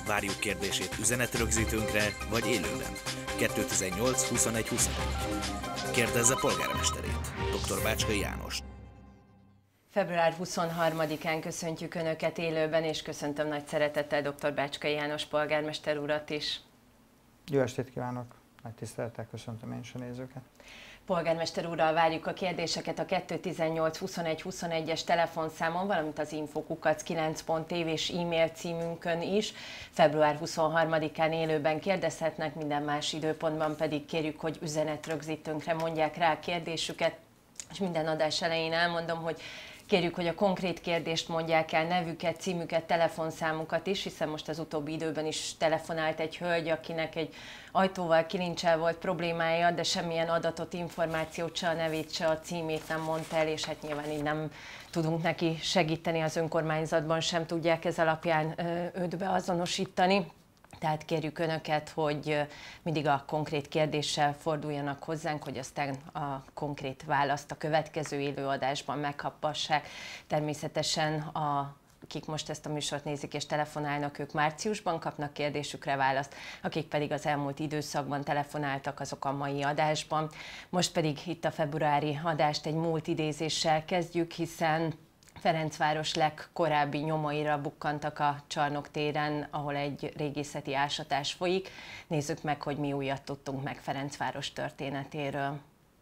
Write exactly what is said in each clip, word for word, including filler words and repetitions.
Várjuk kérdését üzenetrögzítőnkre vagy élőben. kettő tizennyolc huszonegy huszonegy. Kérdezze polgármesterét, dr. Bácskai Jánost. február huszonharmadikán köszöntjük Önöket élőben, és köszöntöm nagy szeretettel dr. Bácskai János polgármester urat is. Jó estét kívánok! Nagy tisztelettel köszöntöm én is a nézőket. Polgármester úrral várjuk a kérdéseket a kettő tizennyolc huszonegy huszonegyes telefonszámon, valamint az info kukac kilenc pont té vé és e-mail címünkön is. február huszonharmadikán élőben kérdezhetnek, minden más időpontban pedig kérjük, hogy üzenetrögzítőnkre mondják rá a kérdésüket. És minden adás elején elmondom, hogy kérjük, hogy a konkrét kérdést mondják el, nevüket, címüket, telefonszámukat is, hiszen most az utóbbi időben is telefonált egy hölgy, akinek egy ajtóval, kilincsel volt problémája, de semmilyen adatot, információt, se a nevét, se a címét nem mondta el, és hát nyilván így nem tudunk neki segíteni, az önkormányzatban sem tudják ez alapján őt beazonosítani. Tehát kérjük Önöket, hogy mindig a konkrét kérdéssel forduljanak hozzánk, hogy aztán a konkrét választ a következő élőadásban megkaphassák. Természetesen a akik most ezt a műsort nézik és telefonálnak, ők márciusban kapnak kérdésükre választ, akik pedig az elmúlt időszakban telefonáltak, azok a mai adásban. Most pedig itt a februári adást egy múlt idézéssel kezdjük, hiszen Ferencváros legkorábbi nyomaira bukkantak a Csarnok téren, ahol egy régészeti ásatás folyik. Nézzük meg, hogy mi újat tudtunk meg Ferencváros történetéről.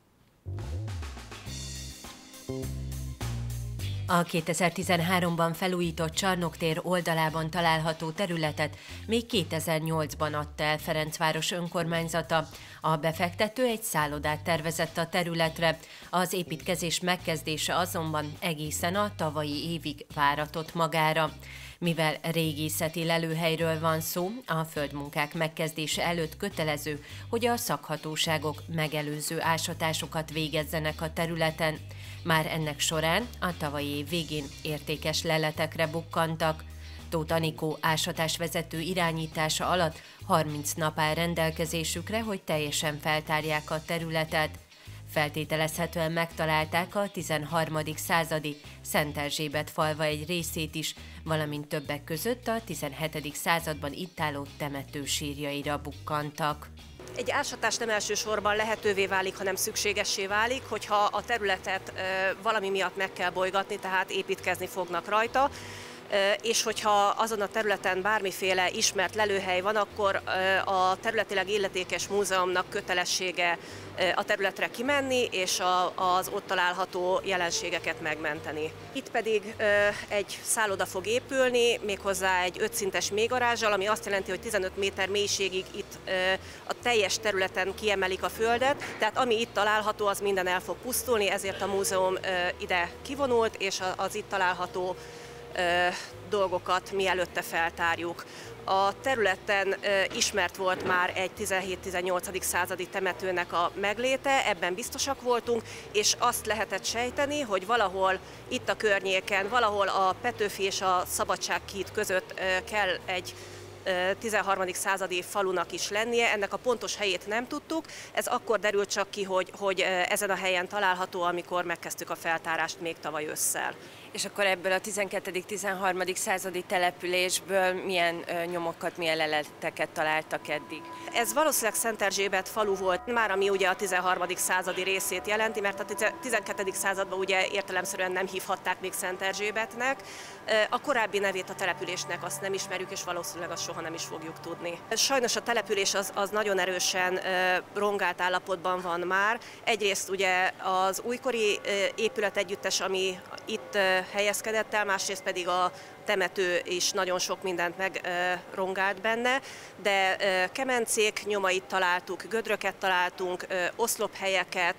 A kétezer-tizenháromban felújított Csarnok tér oldalában található területet még kétezer-nyolcban adta el Ferencváros önkormányzata. A befektető egy szállodát tervezett a területre, az építkezés megkezdése azonban egészen a tavalyi évig váratott magára. Mivel régészeti lelőhelyről van szó, a földmunkák megkezdése előtt kötelező, hogy a szakhatóságok megelőző ásatásokat végezzenek a területen. Már ennek során a tavalyi év végén értékes leletekre bukkantak. Tóth Anikó ásatásvezető irányítása alatt harminc nap áll rendelkezésükre, hogy teljesen feltárják a területet. Feltételezhetően megtalálták a tizenharmadik századi Szent Erzsébet falva egy részét is, valamint többek között a tizenhetedik században itt álló temető sírjaira bukkantak. Egy ásatás nem elsősorban lehetővé válik, hanem szükségessé válik, hogyha a területet valami miatt meg kell bolygatni, tehát építkezni fognak rajta, és hogyha azon a területen bármiféle ismert lelőhely van, akkor a területileg illetékes múzeumnak kötelessége a területre kimenni, és az ott található jelenségeket megmenteni. Itt pedig egy szálloda fog épülni, méghozzá egy ötszintes mélygarázsal, ami azt jelenti, hogy tizenöt méter mélységig itt a teljes területen kiemelik a földet, tehát ami itt található, az minden el fog pusztulni, ezért a múzeum ide kivonult, és az itt található dolgokat mi előtte feltárjuk. A területen ismert volt már egy tizenhét-tizennyolcadik századi temetőnek a megléte, ebben biztosak voltunk, és azt lehetett sejteni, hogy valahol itt a környéken, valahol a Petőfi és a Szabadsághíd között kell egy tizenharmadik századi falunak is lennie, ennek a pontos helyét nem tudtuk, ez akkor derült csak ki, hogy, hogy ezen a helyen található, amikor megkezdtük a feltárást még tavaly ősszel. És akkor ebből a tizenkettedik-tizenharmadik századi településből milyen ö, nyomokat, milyen leleteket találtak eddig? Ez valószínűleg Szent Erzsébet falu volt, már ami ugye a tizenharmadik századi részét jelenti, mert a tizenkettedik században ugye értelemszerűen nem hívhatták még Szent Erzsébetnek. A korábbi nevét a településnek azt nem ismerjük, és valószínűleg azt soha nem is fogjuk tudni. Sajnos a település az, az nagyon erősen rongált állapotban van már. Egyrészt ugye az újkori épületegyüttes, ami itt helyezkedett el, másrészt pedig a temető is nagyon sok mindent megrongált benne, de kemencék nyomait találtuk, gödröket találtunk, oszlophelyeket,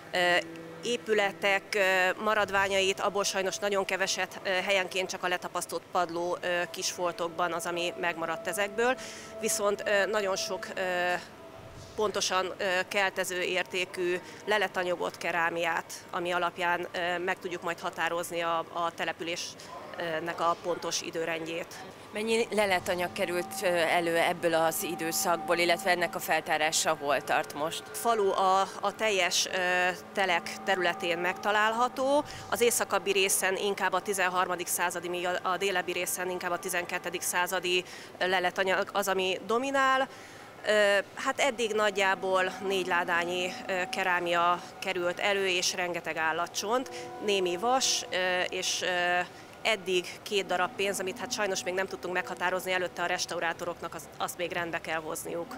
épületek maradványait, abból sajnos nagyon keveset, helyenként csak a letapasztott padló kisfoltokban az, ami megmaradt ezekből, viszont nagyon sok pontosan keltező értékű leletanyagot, kerámiát, ami alapján meg tudjuk majd határozni a, a település területnek a pontos időrendjét. Mennyi leletanyag került elő ebből az időszakból, illetve ennek a feltárása hol tart most? Falu a, a teljes telek területén megtalálható, az északabbi részen inkább a tizenharmadik századi, míg a, a délebbi részen inkább a tizenkettedik századi leletanyag az, ami dominál. Hát eddig nagyjából négy ládányi kerámia került elő, és rengeteg állatcsont, némi vas, és eddig két darab pénz, amit hát sajnos még nem tudtunk meghatározni, előtte a restaurátoroknak azt, azt még rendbe kell hozniuk.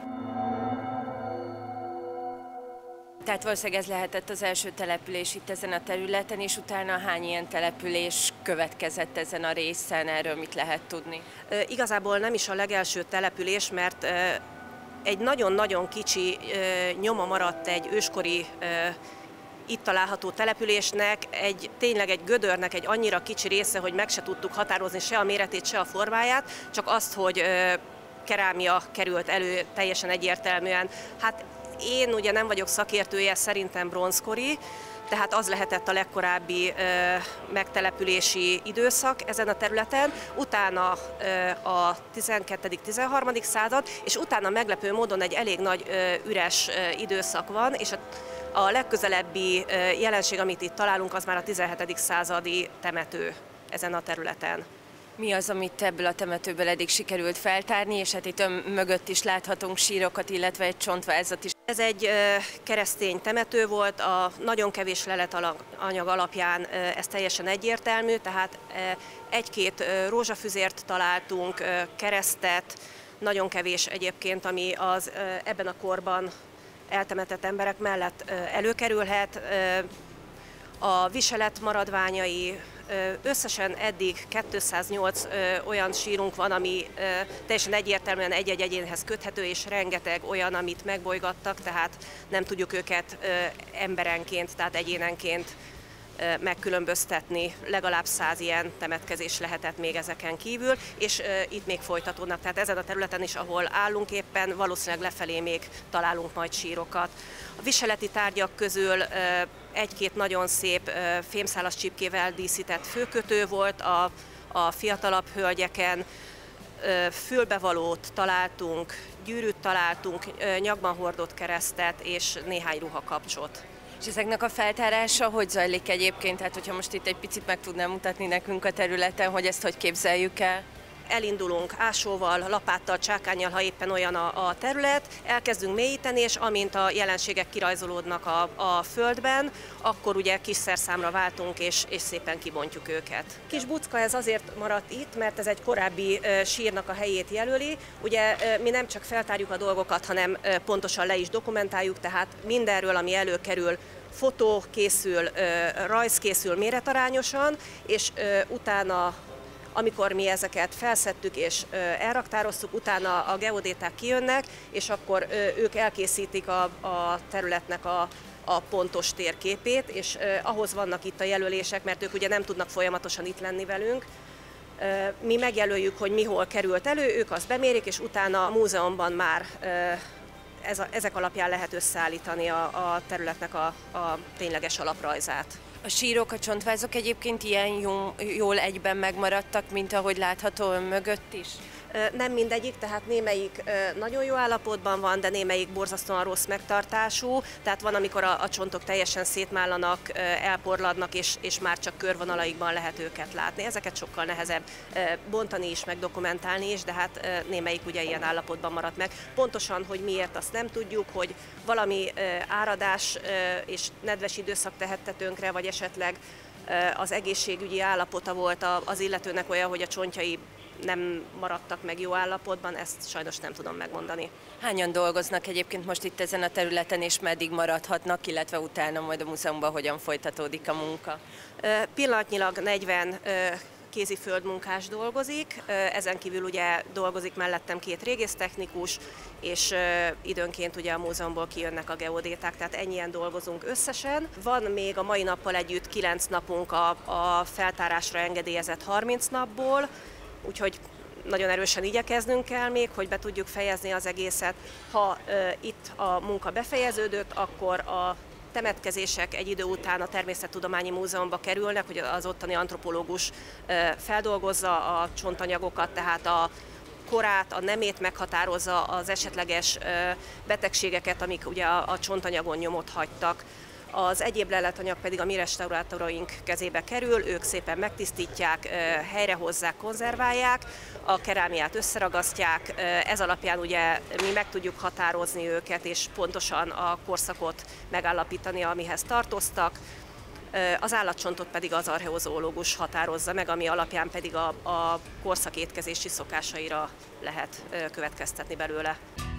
Tehát valószínűleg ez lehetett az első település itt ezen a területen, és utána hány ilyen település következett ezen a részen, erről mit lehet tudni? E, igazából nem is a legelső település, mert e, egy nagyon-nagyon kicsi e, nyoma maradt egy őskori e, itt található településnek, egy, tényleg egy gödörnek egy annyira kicsi része, hogy meg se tudtuk határozni se a méretét, se a formáját, csak azt, hogy e, kerámia került elő teljesen egyértelműen. Hát én ugye nem vagyok szakértője, szerintem bronzkori, tehát az lehetett a legkorábbi ö, megtelepülési időszak ezen a területen, utána ö, a tizenkettedik-tizenharmadik század, és utána meglepő módon egy elég nagy ö, üres ö, időszak van, és a, a legközelebbi ö, jelenség, amit itt találunk, az már a tizenhetedik századi temető ezen a területen. Mi az, amit ebből a temetőből eddig sikerült feltárni, és hát itt ön mögött is láthatunk sírokat, illetve egy csontvázat is. Ez egy keresztény temető volt, a nagyon kevés leletanyag alapján ez teljesen egyértelmű, tehát egy-két rózsafüzért találtunk, keresztet, nagyon kevés egyébként, ami az ebben a korban eltemetett emberek mellett előkerülhet. A viselet maradványai, összesen eddig kétszáznyolc olyan sírunk van, ami teljesen egyértelműen egy-egy egyénhez köthető, és rengeteg olyan, amit megbolygattak, tehát nem tudjuk őket emberenként, tehát egyénenként megkülönböztetni. Legalább száz ilyen temetkezés lehetett még ezeken kívül, és itt még folytatódnak. Tehát ezen a területen is, ahol állunk éppen, valószínűleg lefelé még találunk majd sírokat. A viseleti tárgyak közül egy-két nagyon szép fémszálas csipkével díszített főkötő volt a, a fiatalabb hölgyeken, fülbevalót találtunk, gyűrűt találtunk, nyakban hordott keresztet és néhány ruhakapcsot. És ezeknek a feltárása hogy zajlik egyébként? Tehát, hogyha most itt egy picit meg tudnám mutatni nekünk a területen, hogy ezt hogy képzeljük el? Elindulunk ásóval, lapáttal, csákánnyal, ha éppen olyan a, a terület, elkezdünk mélyíteni, és amint a jelenségek kirajzolódnak a, a földben, akkor ugye kis szerszámra váltunk, és, és szépen kibontjuk őket. Kis Bucka ez azért maradt itt, mert ez egy korábbi e, sírnak a helyét jelöli. Ugye e, mi nem csak feltárjuk a dolgokat, hanem e, pontosan le is dokumentáljuk, tehát mindenről, ami előkerül, fotó készül, e, rajz készül méretarányosan, és e, utána amikor mi ezeket felszedtük és elraktároztuk, utána a geodéták kijönnek, és akkor ők elkészítik a, a területnek a, a pontos térképét, és ahhoz vannak itt a jelölések, mert ők ugye nem tudnak folyamatosan itt lenni velünk. Mi megjelöljük, hogy mi hol került elő, ők azt bemérik, és utána a múzeumban már ez a, ezek alapján lehet összeállítani a, a területnek a, a tényleges alaprajzát. A sírok, a csontvázok egyébként ilyen jó, jól egyben megmaradtak, mint ahogy látható ön mögött is? Nem mindegyik, tehát némelyik nagyon jó állapotban van, de némelyik borzasztóan rossz megtartású, tehát van, amikor a, a csontok teljesen szétmállanak, elporladnak, és, és már csak körvonalaikban lehet őket látni. Ezeket sokkal nehezebb bontani is, meg dokumentálni is, de hát némelyik ugye ilyen állapotban maradt meg. Pontosan, hogy miért, azt nem tudjuk, hogy valami áradás és nedves időszak tehette tönkre, vagy esetleg az egészségügyi állapota volt az illetőnek olyan, hogy a csontjai nem maradtak meg jó állapotban, ezt sajnos nem tudom megmondani. Hányan dolgoznak egyébként most itt ezen a területen, és meddig maradhatnak, illetve utána majd a múzeumban hogyan folytatódik a munka? Pillanatnyilag negyven kézi földmunkás dolgozik, ezen kívül ugye dolgozik mellettem két régésztechnikus, és időnként ugye a múzeumból kijönnek a geodéták, tehát ennyien dolgozunk összesen. Van még a mai nappal együtt kilenc napunk a, a feltárásra engedélyezett harminc napból, úgyhogy nagyon erősen igyekeznünk kell még, hogy be tudjuk fejezni az egészet. Ha e, itt a munka befejeződött, akkor a temetkezések egy idő után a Természettudományi Múzeumba kerülnek, hogy az ottani antropológus feldolgozza a csontanyagokat, tehát a korát, a nemét meghatározza, az esetleges betegségeket, amik ugye a csontanyagon nyomot hagytak. Az egyéb leletanyag pedig a mi restaurátoraink kezébe kerül, ők szépen megtisztítják, helyrehozzák, konzerválják, a kerámiát összeragasztják, ez alapján ugye mi meg tudjuk határozni őket, és pontosan a korszakot megállapítani, amihez tartoztak. Az állatcsontot pedig az archeozoológus határozza meg, ami alapján pedig a, a korszak étkezési szokásaira lehet következtetni belőle.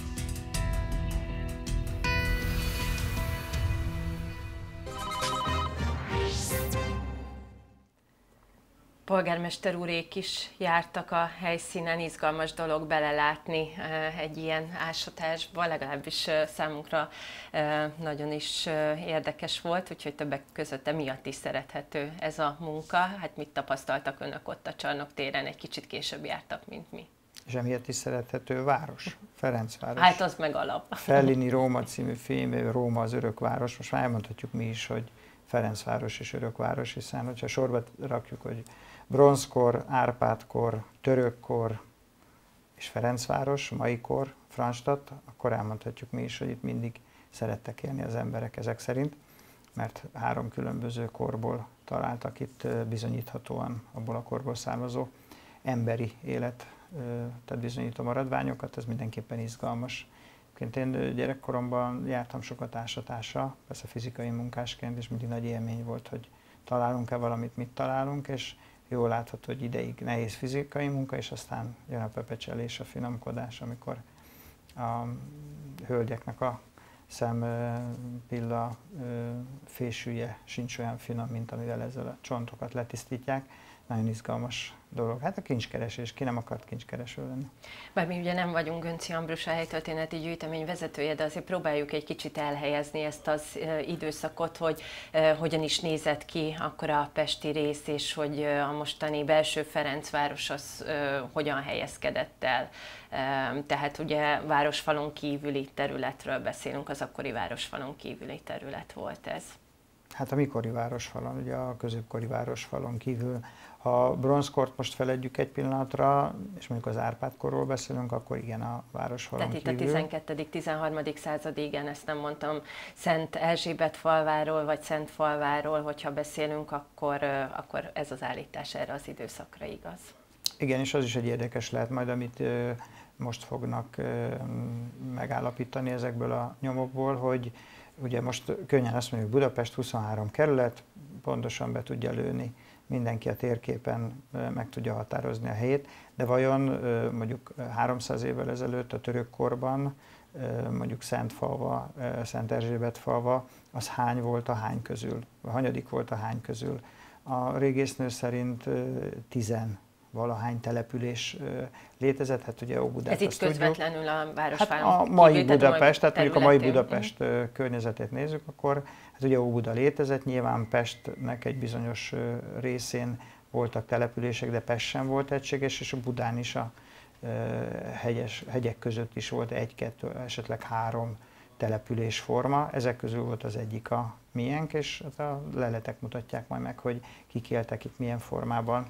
Polgármester úrék is jártak a helyszínen, izgalmas dolog belelátni egy ilyen ásatásba, legalábbis számunkra nagyon is érdekes volt, úgyhogy többek között emiatt is szerethető ez a munka. Hát mit tapasztaltak önök ott a Csarnok téren, egy kicsit később jártak, mint mi. És emiatt is szerethető város, Ferencváros. Hát az meg alap. Fellini Róma című filmében Róma az örökváros, most már elmondhatjuk mi is, hogy Ferencváros és örökváros, hiszen hogyha sorba rakjuk, hogy bronzkor, Árpád-kor, törökkor és Ferencváros, mai kor, Franstadt, akkor elmondhatjuk mi is, hogy itt mindig szerettek élni az emberek ezek szerint, mert három különböző korból találtak itt bizonyíthatóan abból a korból származó emberi élet, tehát bizonyító maradványokat, ez mindenképpen izgalmas. Én gyerekkoromban jártam sokat ásatásra, persze fizikai munkásként, és mindig nagy élmény volt, hogy találunk-e valamit, mit találunk, és jól látható, hogy ideig nehéz fizikai munka, és aztán jön a pepecselés, a finomkodás, amikor a hölgyeknek a szempilla fésülye sincs olyan finom, mint amivel ezzel a csontokat letisztítják. Nagyon izgalmas dolog. Hát a kincskeresés, ki nem akart kincskereső lenni. Bár mi ugye nem vagyunk Gönczi Ambrus, a helytörténeti gyűjtemény vezetője, de azért próbáljuk egy kicsit elhelyezni ezt az időszakot, hogy uh, hogyan is nézett ki akkor a pesti rész, és hogy uh, a mostani belső Ferencváros az uh, hogyan helyezkedett el. Uh, tehát ugye városfalon kívüli területről beszélünk, az akkori városfalon kívüli terület volt ez. Hát a mikori városfalon, ugye a középkori városfalon kívül, ha bronzkort most feledjük egy pillanatra, és mondjuk az Árpád-korról beszélünk, akkor igen, a városfalon Tehát kívül. itt a tizenkettedik-tizenharmadik század, igen, ezt nem mondtam, Szent Erzsébet falváról, vagy Szent falváról, hogyha beszélünk, akkor, akkor ez az állítás erre az időszakra igaz. Igen, és az is egy érdekes lehet majd, amit most fognak megállapítani ezekből a nyomokból, hogy ugye most könnyen azt mondjuk Budapest huszonhárom kerület, pontosan be tudja lőni, mindenki a térképen meg tudja határozni a helyét, de vajon mondjuk háromszáz évvel ezelőtt a török korban, mondjuk Szentfalva, Szent Erzsébet falva, az hány volt a hány közül, a hanyadik volt a hány közül. A régésznő szerint tizen valahány település létezett, hát ugye Óbudát. Ez itt közvetlenül tudjuk. A városfalon hát a mai kívül, Budapest, tehát mondjuk a mai Budapest uh-huh. környezetét nézzük, akkor hát ugye Óbuda létezett, nyilván Pestnek egy bizonyos részén voltak települések, de Pest sem volt egységes, és a Budán is a hegyes, hegyek között is volt egy-kettő, esetleg három településforma, ezek közül volt az egyik a miénk, és a leletek mutatják majd meg, hogy kik éltek itt milyen formában,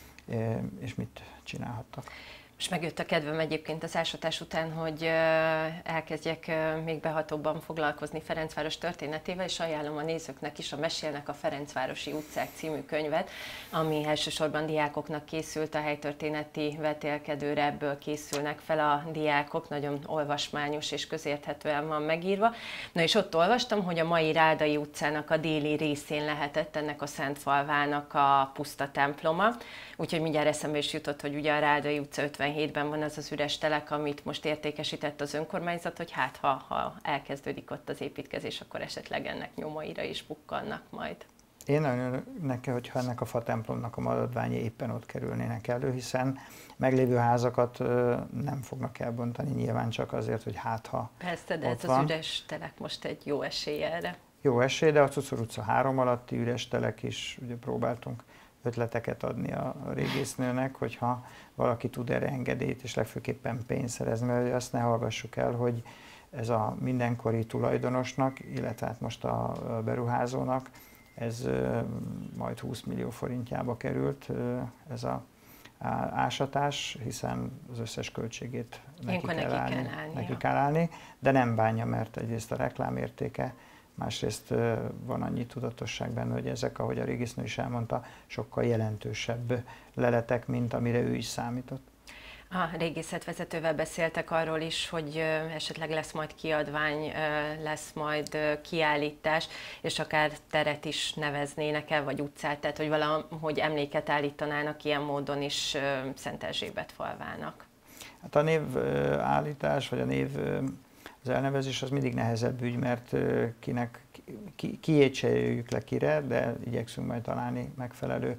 és mit csinálhattak. És megjött a kedvem egyébként az ásatás után, hogy elkezdjek még behatóbban foglalkozni Ferencváros történetével, és ajánlom a nézőknek is a Mesélnek a Ferencvárosi utcák című könyvet, ami elsősorban diákoknak készült, a helytörténeti vetélkedőre ebből készülnek fel a diákok, nagyon olvasmányos és közérthetően van megírva. Na és ott olvastam, hogy a mai Rádai utcának a déli részén lehetett ennek a Szentfalvának a puszta temploma, úgyhogy mindjárt eszembe is jutott, hogy ugye a Rádai utca ötvenhétben van az az üres telek, amit most értékesített az önkormányzat, hogy hát ha, ha elkezdődik ott az építkezés, akkor esetleg ennek nyomaira is bukkannak majd. Én nagyon örülnek, hogyha ennek a fa templomnak a maradványai éppen ott kerülnének elő, hiszen meglévő házakat nem fognak elbontani, nyilván csak azért, hogy hát ha Persze, de ez van. Az üres telek most egy jó esély erre. Jó esély, de a Cucor utca három alatti üres telek is, ugye próbáltunk ötleteket adni a régésznőnek, hogyha valaki tud erre engedélyt, és legfőképpen pénzt szerezni, mert azt ne hallgassuk el, hogy ez a mindenkori tulajdonosnak, illetve hát most a beruházónak, ez majd húsz millió forintjába került ez a ásatás, hiszen az összes költségét neki kell, neki, állni, kell állni, neki ja. kell állni, de nem bánja, mert egyrészt a reklámértéke, másrészt van annyi tudatosság benne, hogy ezek, ahogy a régésznő is elmondta, sokkal jelentősebb leletek, mint amire ő is számított. A régészetvezetővel beszéltek arról is, hogy esetleg lesz majd kiadvány, lesz majd kiállítás, és akár teret is neveznének el, vagy utcát, tehát hogy valahogy emléket állítanának ilyen módon is Szent Erzsébet falvának. Hát a névállítás, vagy a név, az elnevezés az mindig nehezebb ügy, mert kinek, ki, kiét se jöjjük le kire, de igyekszünk majd találni megfelelő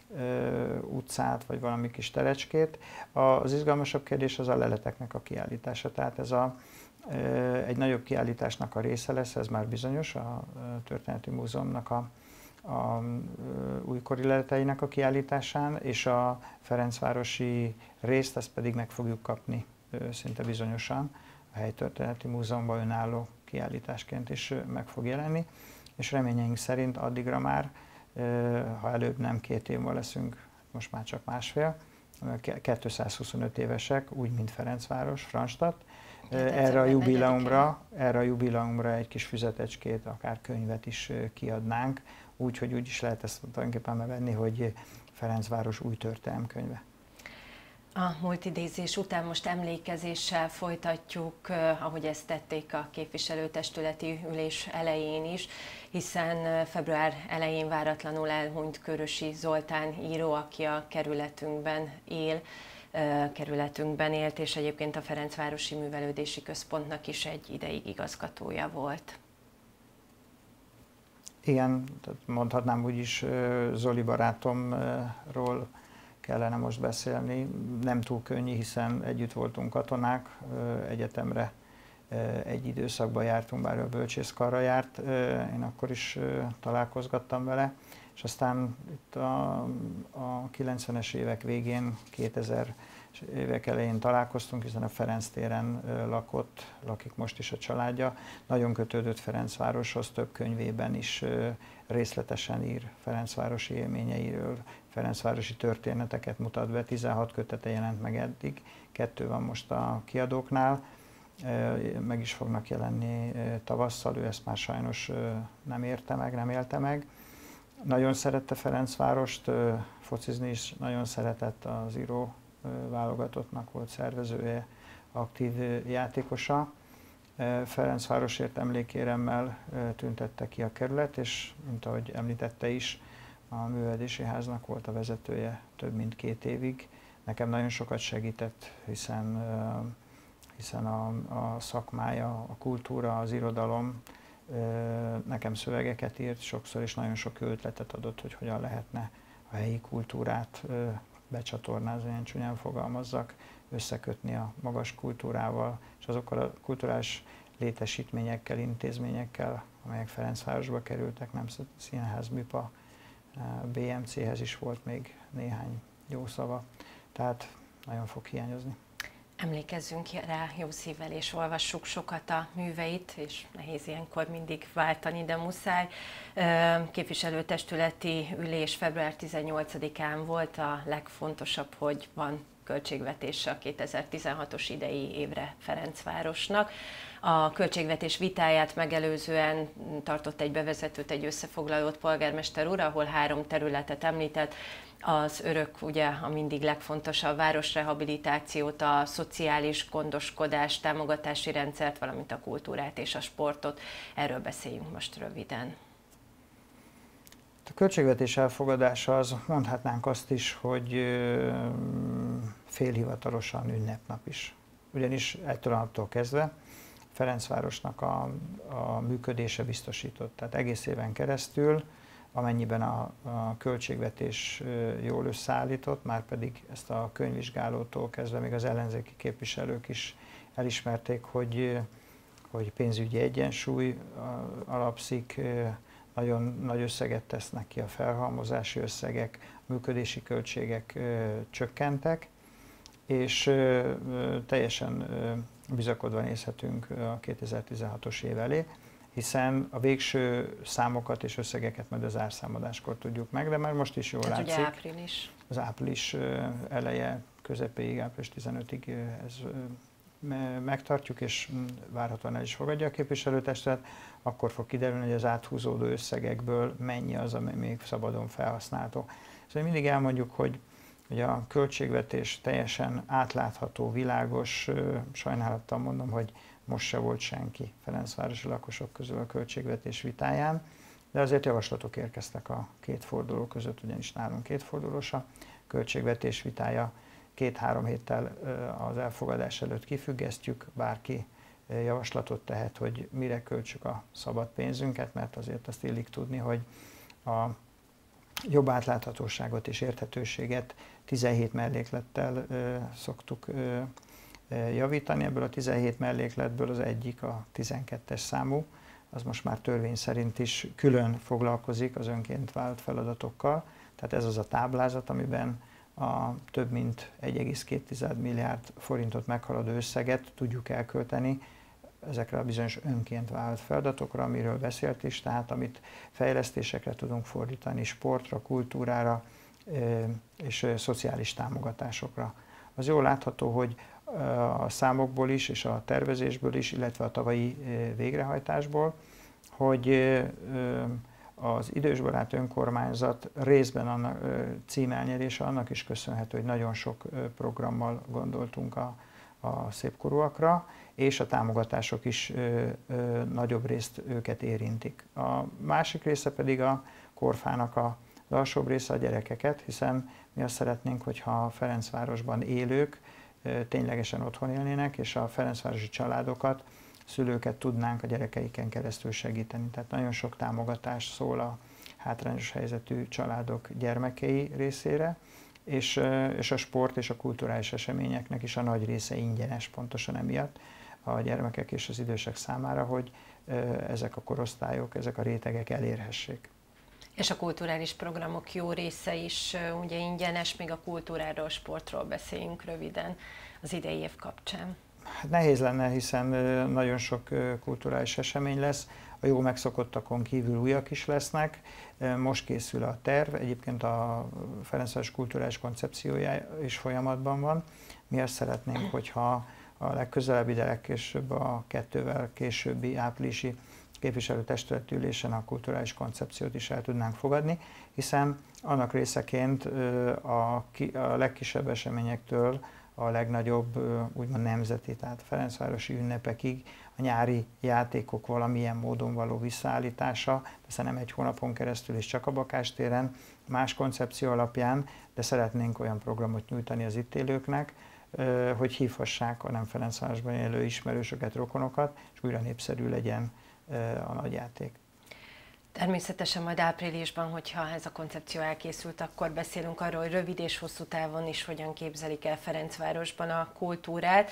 utcát, vagy valami kis terecskét. Az izgalmasabb kérdés az a leleteknek a kiállítása. Tehát ez a, egy nagyobb kiállításnak a része lesz, ez már bizonyos, a Történeti Múzeumnak a, a újkori leleteinek a kiállításán, és a Ferencvárosi részt, ezt pedig meg fogjuk kapni szinte bizonyosan. A Helytörténeti Múzeumban önálló kiállításként is meg fog jelenni, és reményeink szerint addigra már, ha előbb nem két év múlva leszünk, most már csak másfél, kétszázhuszonöt évesek, úgy, mint Ferencváros, Franstadt. Erre a jubileumra, erre a jubileumra egy kis füzetecskét, akár könyvet is kiadnánk, úgy, hogy úgy is lehet ezt tulajdonképpen megvenni, hogy Ferencváros új történelemkönyve. A multidézés után most emlékezéssel folytatjuk, ahogy ezt tették a képviselőtestületi ülés elején is, hiszen február elején váratlanul elhunyt Körösi Zoltán író, aki a kerületünkben él, kerületünkben élt, és egyébként a Ferencvárosi Művelődési Központnak is egy ideig igazgatója volt. Igen, mondhatnám úgy is, Zoli barátomról kellene most beszélni. Nem túl könnyű, hiszen együtt voltunk katonák, egyetemre egy időszakban jártunk, bár a bölcsészkarra járt, én akkor is találkozgattam vele, és aztán itt a, a kilencvenes évek végén, kétezer évek elején találkoztunk, hiszen a Ferenc téren lakott, lakik most is a családja. Nagyon kötődött Ferencvároshoz, több könyvében is részletesen ír Ferencvárosi élményeiről, ferencvárosi történeteket mutat be, tizenhat kötete jelent meg eddig, kettő van most a kiadóknál, meg is fognak jelenni tavasszal, ő ezt már sajnos nem érte meg, nem élte meg. Nagyon szerette Ferencvárost, focizni is nagyon szeretett, az író válogatottnak volt szervezője, aktív játékosa. Ferencvárosért emlékéremmel tüntette ki a kerület, és mint ahogy említette is, a Művelődési Háznak volt a vezetője több mint két évig. Nekem nagyon sokat segített, hiszen, hiszen a, a szakmája, a kultúra, az irodalom nekem szövegeket írt, sokszor is nagyon sok ötletet adott, hogy hogyan lehetne a helyi kultúrát becsatornázni, ilyen csúnyán fogalmazzak, összekötni a magas kultúrával, és azokkal a kulturális létesítményekkel, intézményekkel, amelyek Ferencvárosba kerültek, Nemzeti Színház, Műpa, bé em céhez is volt még néhány jó szava, tehát nagyon fog hiányozni. Emlékezzünk rá jó szívvel, és olvassuk sokat a műveit, és nehéz ilyenkor mindig váltani, de muszáj. Képviselőtestületi ülés február tizennyolcadikán volt, a legfontosabb, hogy van költségvetése a kétezer-tizenhatos idei évre Ferencvárosnak. A költségvetés vitáját megelőzően tartott egy bevezetőt, egy összefoglalót polgármester úr, ahol három területet említett. Az örök, ugye a mindig legfontosabb városrehabilitációt, a szociális gondoskodás, támogatási rendszert, valamint a kultúrát és a sportot. Erről beszéljünk most röviden. A költségvetés elfogadása az, mondhatnánk azt is, hogy félhivatalosan ünnepnap is. Ugyanis ettől a naptól kezdve Ferencvárosnak a, a működése biztosított. Tehát egész éven keresztül, amennyiben a, a költségvetés jól összeállított, már pedig ezt a könyvvizsgálótól kezdve még az ellenzéki képviselők is elismerték, hogy, hogy pénzügyi egyensúly alapszik, nagyon nagy összeget tesznek ki a felhalmozási összegek, a működési költségek csökkentek, és ö, ö, teljesen ö, bizakodva nézhetünk a kétezer-tizenhatos év elé, hiszen a végső számokat és összegeket majd az zárszámadáskor tudjuk meg, de már most is jól Tehát látszik. ugye április. Az április eleje, közepéig, április tizenötödiig ez megtartjuk, és várhatóan el is fogadja a képviselőtestület, akkor fog kiderülni, hogy az áthúzódó összegekből mennyi az, ami még szabadon felhasználható. Szóval mindig elmondjuk, hogy, hogy a költségvetés teljesen átlátható, világos, sajnálattal mondom, hogy most se volt senki ferencvárosi lakosok közül a költségvetés vitáján, de azért javaslatok érkeztek a két forduló között, ugyanis nálunk két fordulós a költségvetés vitája. Két-három héttel az elfogadás előtt kifüggesztjük, bárki javaslatot tehet, hogy mire költsük a szabad pénzünket, mert azért azt illik tudni, hogy a jobb átláthatóságot és érthetőséget tizenhét melléklettel szoktuk javítani. Ebből a tizenhét mellékletből az egyik, a tizenkettes számú, az most már törvény szerint is külön foglalkozik az önként vállalt feladatokkal. Tehát ez az a táblázat, amiben a több mint egy egész két milliárd forintot meghaladó összeget tudjuk elkölteni ezekre a bizonyos önként vállalt feladatokra, amiről beszélt is, tehát amit fejlesztésekre tudunk fordítani, sportra, kultúrára és szociális támogatásokra. Az jól látható, hogy a számokból is, és a tervezésből is, illetve a tavalyi végrehajtásból, hogy az idősbarát önkormányzat részben annak címelnyerése annak is köszönhető, hogy nagyon sok programmal gondoltunk a, a szépkorúakra, és a támogatások is ö, ö, nagyobb részt őket érintik. A másik része pedig a korfának a az alsóbb része a gyerekeket, hiszen mi azt szeretnénk, hogyha a Ferencvárosban élők ö, ténylegesen otthon élnének, és a ferencvárosi családokat, szülőket tudnánk a gyerekeiken keresztül segíteni. Tehát nagyon sok támogatás szól a hátrányos helyzetű családok gyermekei részére, és, és a sport és a kulturális eseményeknek is a nagy része ingyenes, pontosan emiatt a gyermekek és az idősek számára, hogy ezek a korosztályok, ezek a rétegek elérhessék. És a kulturális programok jó része is ugye ingyenes, még a kultúráról, sportról beszéljünk röviden az idei év kapcsán. Hát nehéz lenne, hiszen nagyon sok kulturális esemény lesz, a jó megszokottakon kívül újak is lesznek. Most készül a terv, egyébként a Ferencváros kulturális koncepciója is folyamatban van. Mi azt szeretnénk, hogyha a legközelebbi, de legkésőbb a kettővel későbbi áprilisi képviselőtestületi ülésen a kulturális koncepciót is el tudnánk fogadni, hiszen annak részeként a, a legkisebb eseményektől a legnagyobb, úgymond nemzeti, tehát Ferencvárosi ünnepekig a nyári játékok valamilyen módon való visszaállítása, persze nem egy hónapon keresztül és csak a Bakástéren, más koncepció alapján, de szeretnénk olyan programot nyújtani az itt élőknek, hogy hívhassák a nem Ferencvárosban élő ismerősöket, rokonokat, és újra népszerű legyen a nagyjáték. Természetesen majd áprilisban, hogyha ez a koncepció elkészült, akkor beszélünk arról, hogy rövid és hosszú távon is hogyan képzelik el Ferencvárosban a kultúrát.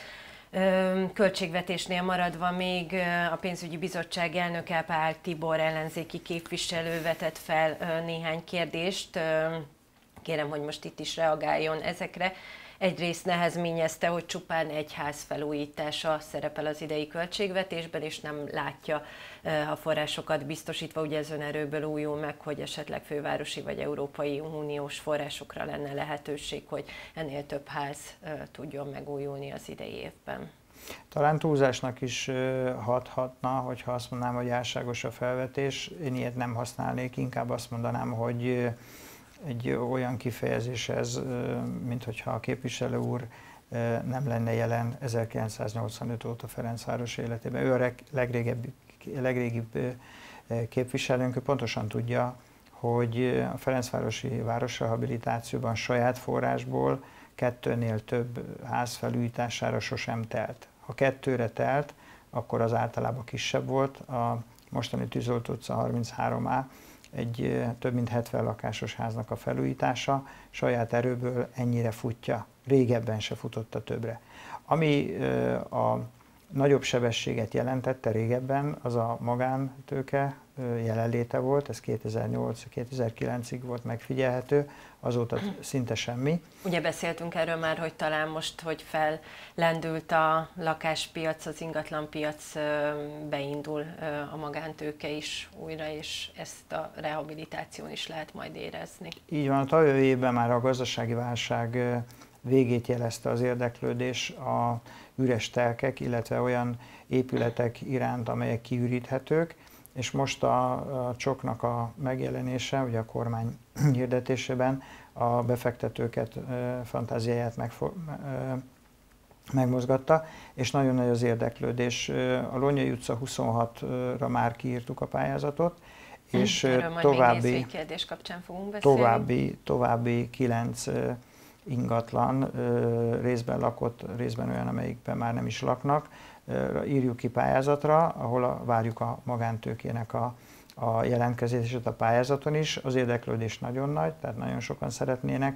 Költségvetésnél maradva még a pénzügyi bizottság elnöke Pál Tibor ellenzéki képviselő vetett fel néhány kérdést. Kérem, hogy most itt is reagáljon ezekre. Egyrészt nehezményezte, hogy csupán egy ház felújítása szerepel az idei költségvetésben, és nem látja a forrásokat biztosítva, ugye ez önerőből újul meg, hogy esetleg fővárosi vagy Európai Uniós forrásokra lenne lehetőség, hogy ennél több ház tudjon megújulni az idei évben. Talán túlzásnak is hathatna, hogyha azt mondanám, hogy álságos a felvetés. Én ilyet nem használnék, inkább azt mondanám, hogy egy olyan kifejezés ez, mint hogyha a képviselő úr nem lenne jelen ezerkilencszáznyolcvanöt óta Ferencváros életében. Ő a legrégebbi, legrégibb képviselőnk, ő pontosan tudja, hogy a Ferencvárosi városrehabilitációban saját forrásból kettőnél több ház felújítására sosem telt. Ha kettőre telt, akkor az általában kisebb volt. A mostani Tűzoltó utca harminchárom á egy több mint hetven lakásos háznak a felújítása, saját erőből ennyire futja, régebben se futotta többre. Ami a nagyobb sebességet jelentette régebben, az a magántőke jelenléte volt, ez kétezer-nyolc-kétezer-kilencig volt megfigyelhető, azóta szinte semmi. Ugye beszéltünk erről már, hogy talán most, hogy fellendült a lakáspiac, az ingatlanpiac, beindul a magántőke is újra, és ezt a rehabilitáción is lehet majd érezni. Így van, a tavalyi évben már a gazdasági válság végét jelezte az érdeklődés a üres telkek, illetve olyan épületek iránt, amelyek kiüríthetők, és most a, a csoknak a megjelenése, ugye a kormány hirdetésében a befektetőket, fantáziáját megfo- megmozgatta, és nagyon nagy az érdeklődés. A Lonyai utca huszonhatra már kiírtuk a pályázatot, és erről további, kérdés kapcsán fogunk beszélni. további, további kilenc ingatlan, részben lakott, részben olyan, amelyikben már nem is laknak, írjuk ki pályázatra, ahol a, várjuk a magántőkének a, a jelentkezését a pályázaton is. Az érdeklődés nagyon nagy, tehát nagyon sokan szeretnének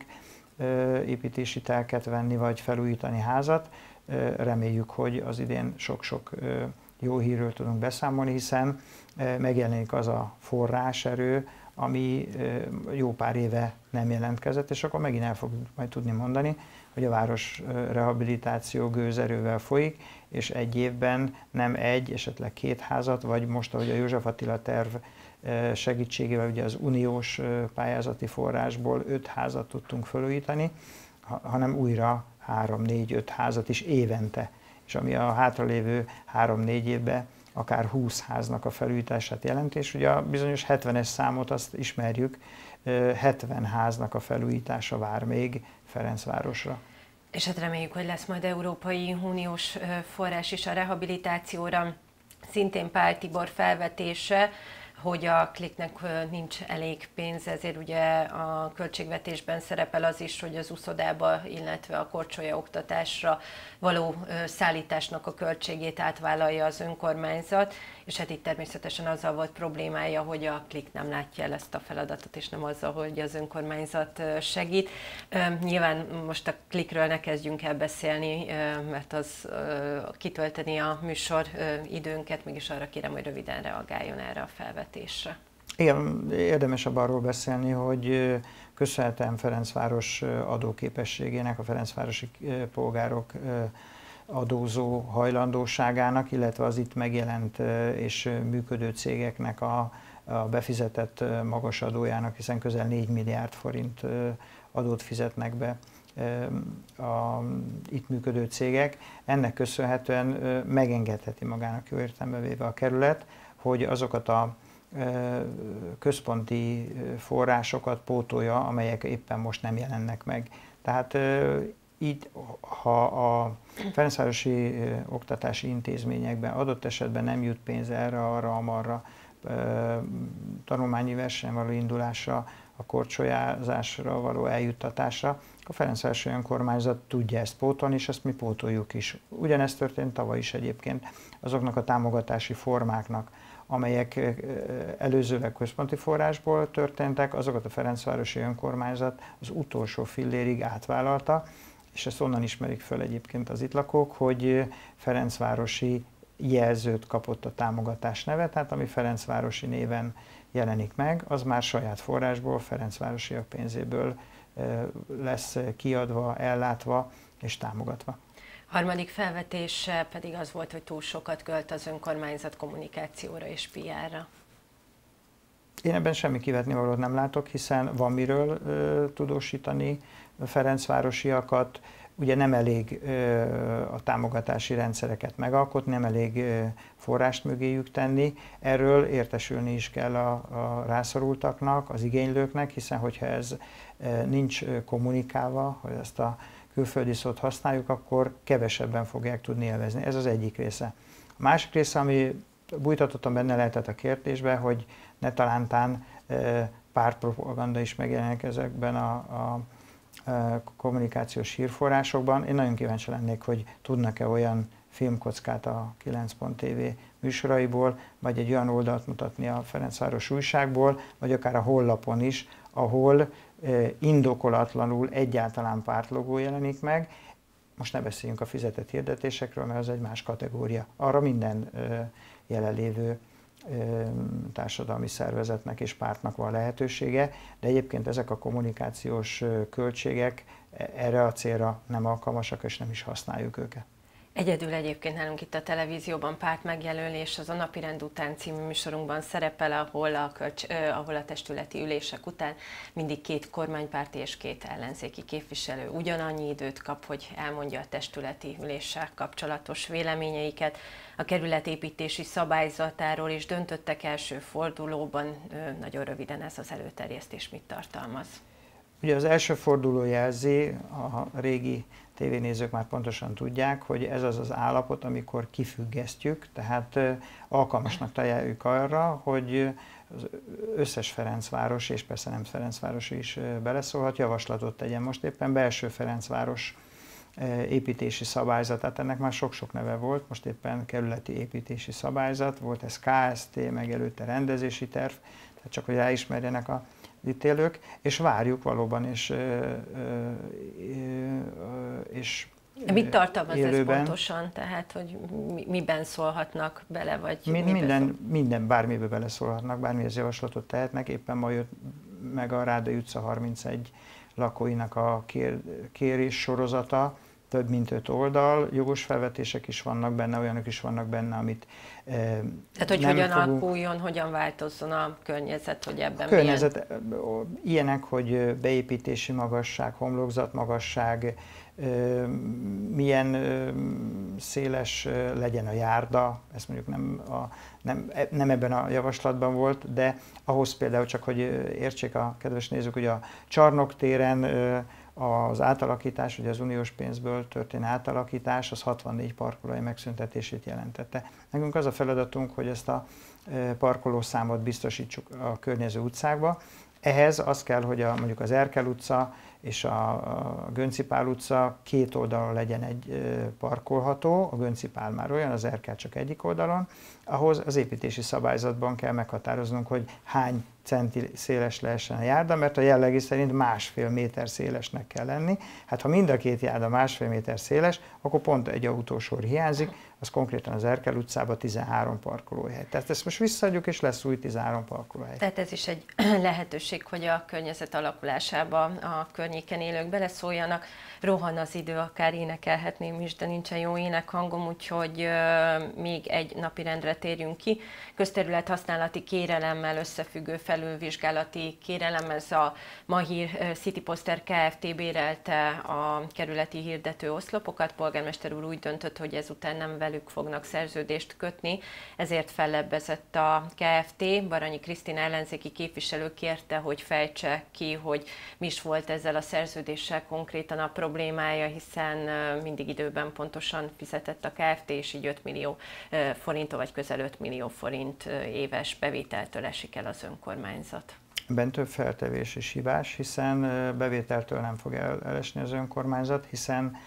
építési telket venni, vagy felújítani házat. Reméljük, hogy az idén sok-sok jó hírről tudunk beszámolni, hiszen megjelenik az a forráserő, ami jó pár éve nem jelentkezett, és akkor megint el fogjuk majd tudni mondani, hogy a város rehabilitáció gőzerővel folyik, és egy évben nem egy, esetleg két házat, vagy most, ahogy a József Attila terv segítségével, ugye az uniós pályázati forrásból öt házat tudtunk felújítani, hanem újra három, négy, öt házat is évente. És ami a hátralévő három-négy évben akár húsz háznak a felújítását jelenti, és ugye a bizonyos hetvenes számot azt ismerjük, hetven háznak a felújítása vár még Ferencvárosra. És hát reméljük, hogy lesz majd Európai Uniós forrás is a rehabilitációra. Szintén Pál Tibor felvetése, hogy a Kliknek nincs elég pénz, ezért ugye a költségvetésben szerepel az is, hogy az uszodába, illetve a korcsolya oktatásra való szállításnak a költségét átvállalja az önkormányzat, és hát itt természetesen azzal volt problémája, hogy a Klik nem látja el ezt a feladatot, és nem azzal, hogy az önkormányzat segít. Nyilván most a Klikről ne kezdjünk el beszélni, mert az kitölteni a műsor időnket, mégis arra kérem, hogy röviden reagáljon erre a felvetésre. Igen, érdemes arról beszélni, hogy köszönhetem Ferencváros adóképességének, a ferencvárosi polgárok adózó hajlandóságának, illetve az itt megjelent és működő cégeknek a, a befizetett magas adójának, hiszen közel négy milliárd forint adót fizetnek be a itt működő cégek. Ennek köszönhetően megengedheti magának jó értelembe véve a kerület, hogy azokat a központi forrásokat pótolja, amelyek éppen most nem jelennek meg. Tehát így, ha a ferencvárosi oktatási intézményekben adott esetben nem jut pénz erre, arra, amarra, tanulmányi versenyen való indulásra, a korcsolyázásra való eljuttatásra, a ferencvárosi önkormányzat tudja ezt pótolni, és ezt mi pótoljuk is. Ugyanezt történt tavaly is egyébként azoknak a támogatási formáknak, amelyek előzőleg központi forrásból történtek, azokat a ferencvárosi önkormányzat az utolsó fillérig átvállalta, és ezt onnan ismerik föl egyébként az itt lakók, hogy ferencvárosi jelzőt kapott a támogatás neve, tehát ami ferencvárosi néven jelenik meg, az már saját forrásból, ferencvárosiak pénzéből lesz kiadva, ellátva és támogatva. Harmadik felvetése pedig az volt, hogy túl sokat költ az önkormányzat kommunikációra és pé er-ra. Én ebben semmi kivetnivalót nem látok, hiszen van miről ö, tudósítani a ferencvárosiakat. Ugye nem elég ö, a támogatási rendszereket megalkotni, nem elég ö, forrást mögéjük tenni. Erről értesülni is kell a, a rászorultaknak, az igénylőknek, hiszen hogyha ez ö, nincs kommunikálva, hogy ezt a külföldi szót használjuk, akkor kevesebben fogják tudni élvezni. Ez az egyik része. A másik része, ami bújtatottan benne lehetett a kérdésbe, hogy ne talántán pártpropaganda is megjelenik ezekben a, a, a kommunikációs hírforrásokban. Én nagyon kíváncsi lennék, hogy tudnak-e olyan filmkockát a kilenc pont té vé műsoraiból, vagy egy olyan oldalt mutatni a Ferencváros újságból, vagy akár a honlapon is, ahol indokolatlanul egyáltalán pártlogó jelenik meg. Most ne beszéljünk a fizetett hirdetésekről, mert az egy más kategória. Arra minden jelenlévő társadalmi szervezetnek és pártnak van lehetősége, de egyébként ezek a kommunikációs költségek erre a célra nem alkalmasak, és nem is használjuk őket. Egyedül egyébként nálunk itt a televízióban párt megjelölés, az a Napirend után című műsorunkban szerepel, ahol a, kölcs, ahol a testületi ülések után mindig két kormánypárti és két ellenzéki képviselő ugyanannyi időt kap, hogy elmondja a testületi üléssel kapcsolatos véleményeiket. A kerületépítési szabályzatáról is döntöttek első fordulóban, nagyon röviden ez az előterjesztés mit tartalmaz? Ugye az első forduló jelzi, a régi tévénézők már pontosan tudják, hogy ez az az állapot, amikor kifüggesztjük, tehát alkalmasnak találjuk arra, hogy az összes Ferencváros, és persze nem Ferencváros is beleszólhat, javaslatot tegyen. Most éppen belső Ferencváros építési szabályzat, tehát ennek már sok-sok neve volt, most éppen kerületi építési szabályzat, volt ez ká es té, meg előtte rendezési terv, tehát csak hogy ráismerjenek a itt élők, és várjuk valóban, és, és mit tartalmaz ez pontosan? Tehát, hogy miben szólhatnak bele, vagy Mind, minden, minden, bármibe beleszólhatnak, bármihez javaslatot tehetnek. Éppen ma jött meg a Rádai utca harmincegy lakóinak a kér, kérés sorozata, több mint öt oldal, jogos felvetések is vannak benne, olyanok is vannak benne, amit Tehát, hogy nem hogyan fogunk... alakuljon, hogyan változzon a környezet, hogy ebben a környezet, milyen... ilyenek, hogy beépítési magasság, homlokzat magasság, milyen széles legyen a járda, ezt mondjuk nem, a, nem, nem ebben a javaslatban volt, de ahhoz például csak, hogy értsék a kedves nézők, hogy a Csarnok téren az átalakítás, ugye az uniós pénzből történő átalakítás, az hatvannégy parkolóhely megszüntetését jelentette. Nekünk az a feladatunk, hogy ezt a parkolószámot biztosítsuk a környező utcákba. Ehhez az kell, hogy a, mondjuk az Erkel utca és a, a Gönczi Pál utca két oldalon legyen egy parkolható, a Gönczi Pál már olyan, az Erkel csak egyik oldalon. Ahhoz az építési szabályzatban kell meghatároznunk, hogy hány centi széles lehessen a járda, mert a jellegi szerint másfél méter szélesnek kell lenni. Hát ha mind a két járda másfél méter széles, akkor pont egy autósor hiányzik, az konkrétan az Erkel utcában tizenhárom parkolóhely. Tehát ezt most visszaadjuk, és lesz új tizenhárom parkolóhely. Tehát ez is egy lehetőség, hogy a környezet alakulásába a környéken élők beleszóljanak. Rohan az idő, akár énekelhetném is, de nincsen jó énekhangom, úgyhogy euh, még egy napirendre térjünk ki. Közterület használati kérelemmel összefüggő felülvizsgálati kérelem, ez a Mahír City Poster Kft. Bérelte a kerületi hirdető oszlopokat. Polgármester úr úgy döntött, hogy ezután nem velük fognak szerződést kötni, ezért fellebbezett a Kft. Baranyi Krisztina ellenzéki képviselő kérte, hogy fejtse ki, hogy mi is volt ezzel a szerződéssel konkrétan a problémája, hiszen mindig időben pontosan fizetett a Kft. És így öt millió forinttól, vagy közel öt millió forint éves bevételtől esik el az önkormányzat. Ebben több feltevés és hibás, hiszen bevételtől nem fog el, elesni az önkormányzat, hiszen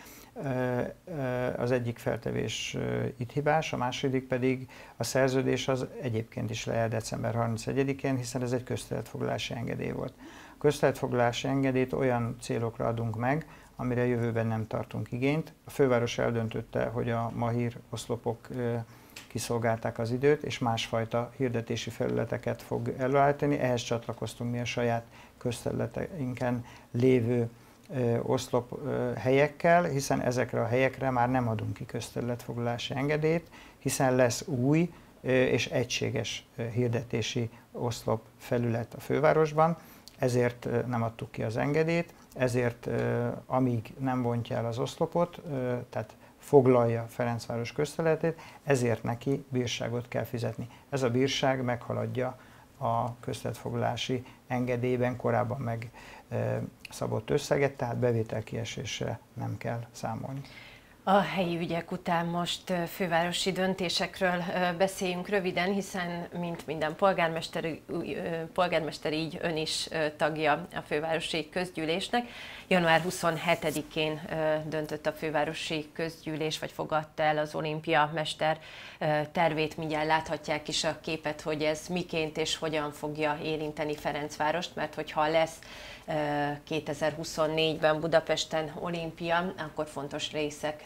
az egyik feltevés itt hibás, a második pedig a szerződés az egyébként is lejár december harmincegyedikén, hiszen ez egy közterületfoglalási engedély volt. A közterületfoglalási engedélyt olyan célokra adunk meg, amire jövőben nem tartunk igényt. A főváros eldöntötte, hogy a Mahír oszlopok kiszolgálták az időt, és másfajta hirdetési felületeket fog előállítani. Ehhez csatlakoztunk mi a saját közterületeinken lévő oszlop helyekkel, hiszen ezekre a helyekre már nem adunk ki közterületfoglalási engedélyt, hiszen lesz új és egységes hirdetési oszlop felület a fővárosban, ezért nem adtuk ki az engedélyt, ezért amíg nem bontja el az oszlopot, tehát foglalja Ferencváros közterületét, ezért neki bírságot kell fizetni. Ez a bírság meghaladja a közterületfoglalási engedélyben korábban meg szabott összeget, tehát bevételkiesésre nem kell számolni. A helyi ügyek után most fővárosi döntésekről beszéljünk röviden, hiszen mint minden polgármester, polgármester így ön is tagja a fővárosi közgyűlésnek. január huszonhetedikén döntött a fővárosi közgyűlés, vagy fogadta el az Olimpia Mester tervét. Mindjárt láthatják is a képet, hogy ez miként és hogyan fogja érinteni Ferencvárost, mert hogyha lesz kétezer-huszonnégyben Budapesten olimpia, akkor fontos részek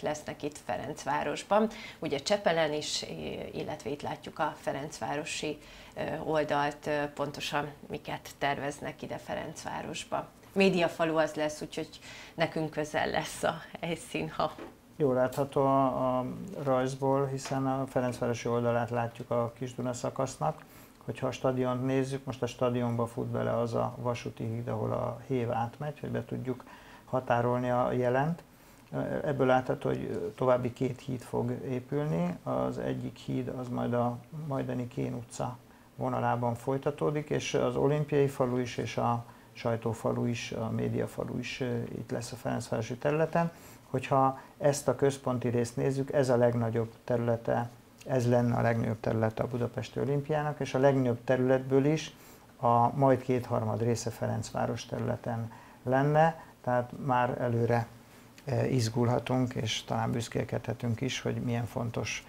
lesznek itt Ferencvárosban. Ugye Csepelen is, illetve itt látjuk a ferencvárosi oldalt, pontosan miket terveznek ide Ferencvárosba. Médiafalu az lesz, úgyhogy nekünk közel lesz a helyszín, ha... Jól látható a, a rajzból, hiszen a ferencvárosi oldalát látjuk a Kis-Duna szakasznak. Hogyha a stadiont nézzük, most a stadionba fut bele az a vasúti híd, ahol a hév átmegy, hogy be tudjuk határolni a jelent. Ebből látható, hogy további két híd fog épülni. Az egyik híd az majd a majdani Kén utca vonalában folytatódik, és az olimpiai falu is, és a sajtófalu is, a médiafalu is itt lesz a ferencvárosi területen. Hogyha ezt a központi részt nézzük, ez a legnagyobb területe, ez lenne a legnagyobb területe a Budapesti Olimpiának, és a legnagyobb területből is a majd kétharmad része Ferencváros területen lenne, tehát már előre izgulhatunk, és talán büszkélkedhetünk is, hogy milyen fontos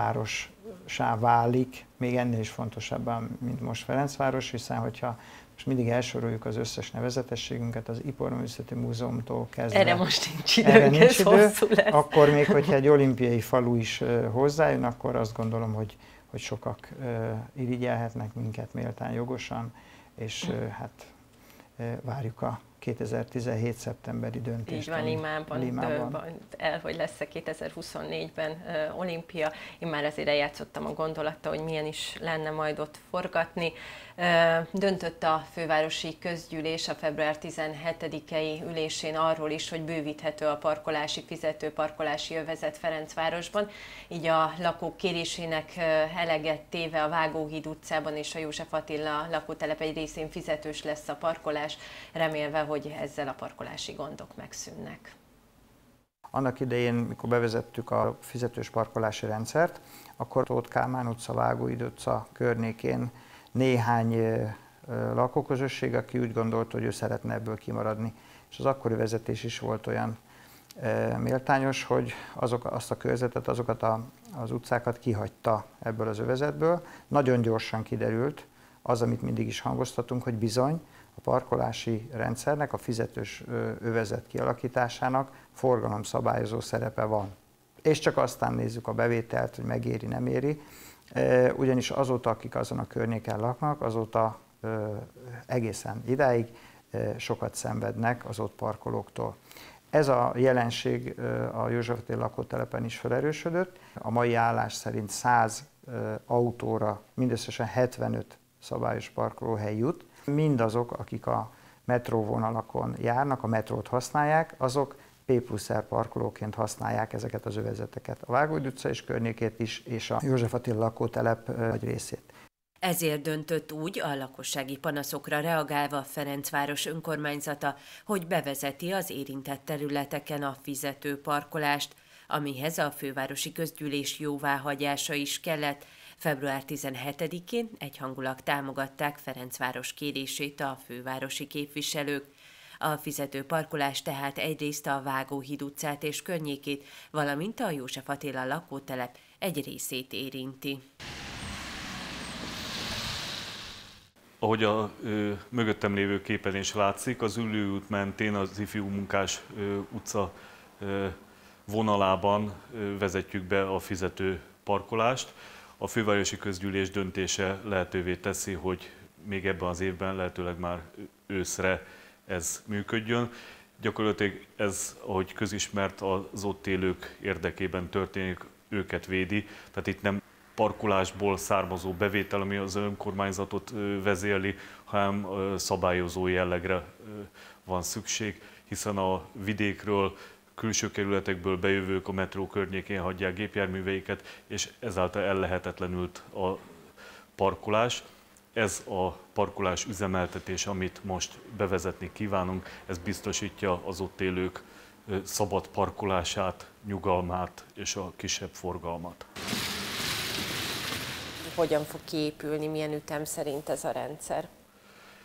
várossá válik, még ennél is fontosabban, mint most Ferencváros, hiszen hogyha most mindig elsoroljuk az összes nevezetességünket, az Iparművészeti Múzeumtól kezdve. Erre most nincs idő, erre nincs idő lesz. Akkor még, hogyha egy olimpiai falu is hozzájön, akkor azt gondolom, hogy, hogy sokak irigyelhetnek minket méltán jogosan, és hát várjuk a kétezer-tizenhét szeptemberi döntést. Így van, Limában, Limában. el, hogy lesz-e kétezer-huszonnégyben uh, olimpia. Én már azért eljátszottam a gondolattal, hogy milyen is lenne majd ott forgatni. Uh, döntött a fővárosi közgyűlés a február tizenhetedikei ülésén arról is, hogy bővíthető a parkolási, fizető parkolási övezet Ferencvárosban. Így a lakók kérésének uh, eleget téve a Vágóhíd utcában és a József Attila lakótelep egy részén fizetős lesz a parkolás, remélve, hogy ezzel a parkolási gondok megszűnnek. Annak idején, mikor bevezettük a fizetős parkolási rendszert, akkor Tóth Kálmán utca, Vágóhíd utca környékén néhány lakóközösség, aki úgy gondolta, hogy ő szeretne ebből kimaradni. És az akkori vezetés is volt olyan méltányos, hogy azok, azt a körzetet, azokat a, az utcákat kihagyta ebből az övezetből. Nagyon gyorsan kiderült az, amit mindig is hangoztatunk, hogy bizony, a parkolási rendszernek, a fizetős övezet kialakításának forgalomszabályozó szerepe van. És csak aztán nézzük a bevételt, hogy megéri, nem éri. Ugyanis azóta, akik azon a környéken laknak, azóta egészen idáig sokat szenvednek az ott parkolóktól. Ez a jelenség a József Attila lakótelepen is felerősödött. A mai állás szerint száz autóra mindösszesen hetvenöt szabályos parkolóhely jut. Mindazok, akik a metróvonalakon járnak, a metrót használják, azok P plusz R parkolóként használják ezeket az övezeteket. A Vágóhíd utca és környékét is, és a József Attila lakótelep nagy részét. Ezért döntött úgy a lakossági panaszokra reagálva Ferencváros önkormányzata, hogy bevezeti az érintett területeken a fizető parkolást, amihez a fővárosi közgyűlés jóváhagyása is kellett. február tizenhetedikén egyhangulag támogatták Ferencváros kérését a fővárosi képviselők. A fizető parkolás tehát egyrészt a Vágóhíd utcát és környékét, valamint a József Attila lakótelep egy részét érinti. Ahogy a ö, mögöttem lévő képen is látszik, az Üllő út mentén az Ifjú Munkás ö, utca ö, vonalában ö, vezetjük be a fizető parkolást. A fővárosi közgyűlés döntése lehetővé teszi, hogy még ebben az évben, lehetőleg már őszre ez működjön. Gyakorlatilag ez, ahogy közismert, az ott élők érdekében történik, őket védi. Tehát itt nem parkolásból származó bevétel, ami az önkormányzatot vezérli, hanem szabályozó jellegre van szükség, hiszen a vidékről, külső kerületekből bejövők a metró környékén hagyják gépjárműveiket, és ezáltal ellehetetlenült a parkolás. Ez a parkolás üzemeltetés, amit most bevezetni kívánunk, ez biztosítja az ott élők szabad parkolását, nyugalmát és a kisebb forgalmat. Hogyan fog kiépülni, milyen ütem szerint ez a rendszer?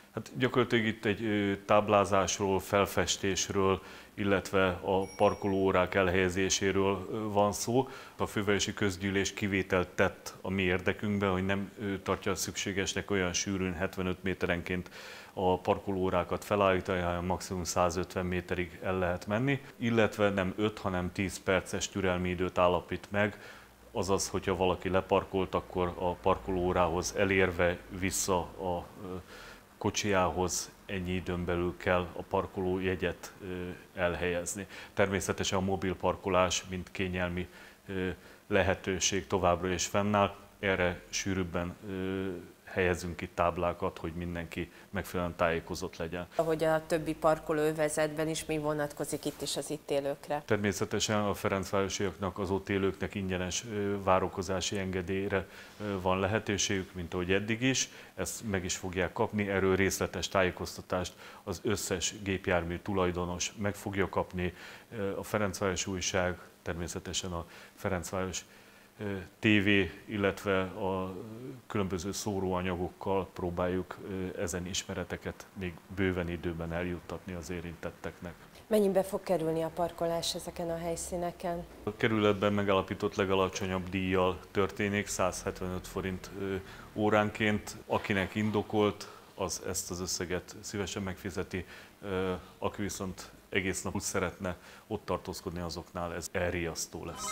Hát gyakorlatilag itt egy táblázásról, felfestésről, illetve a parkolóórák elhelyezéséről van szó. A fővárosi közgyűlés kivételt tett a mi érdekünkbe, hogy nem tartja szükségesnek olyan sűrűn hetvenöt méterenként a parkolóórákat felállítani, hanem maximum százötven méterig el lehet menni, illetve nem öt, hanem tíz perces türelmi időt állapít meg, azaz, hogyha valaki leparkolt, akkor a parkolóórához elérve vissza a kocsijához ennyi időn belül kell a parkolójegyet elhelyezni. Természetesen a mobil parkolás, mint kényelmi lehetőség továbbra is fennáll, erre sűrűbben helyezünk itt táblákat, hogy mindenki megfelelően tájékozott legyen. Ahogy a többi parkolóövezetben is, mi vonatkozik itt is az itt élőkre? Természetesen a ferencvárosiaknak, az ott élőknek ingyenes várakozási engedélyre van lehetőségük, mint ahogy eddig is. Ezt meg is fogják kapni, erről részletes tájékoztatást az összes gépjármű tulajdonos meg fogja kapni. A Ferencváros Újság, természetesen a Ferencváros té vé, illetve a különböző szóróanyagokkal próbáljuk ezen ismereteket még bőven időben eljuttatni az érintetteknek. Mennyibe fog kerülni a parkolás ezeken a helyszíneken? A kerületben megállapított legalacsonyabb díjjal történik, száz hetvenöt forint óránként. Akinek indokolt, az ezt az összeget szívesen megfizeti, aki viszont egész nap úgy szeretne ott tartózkodni, azoknál ez elriasztó lesz.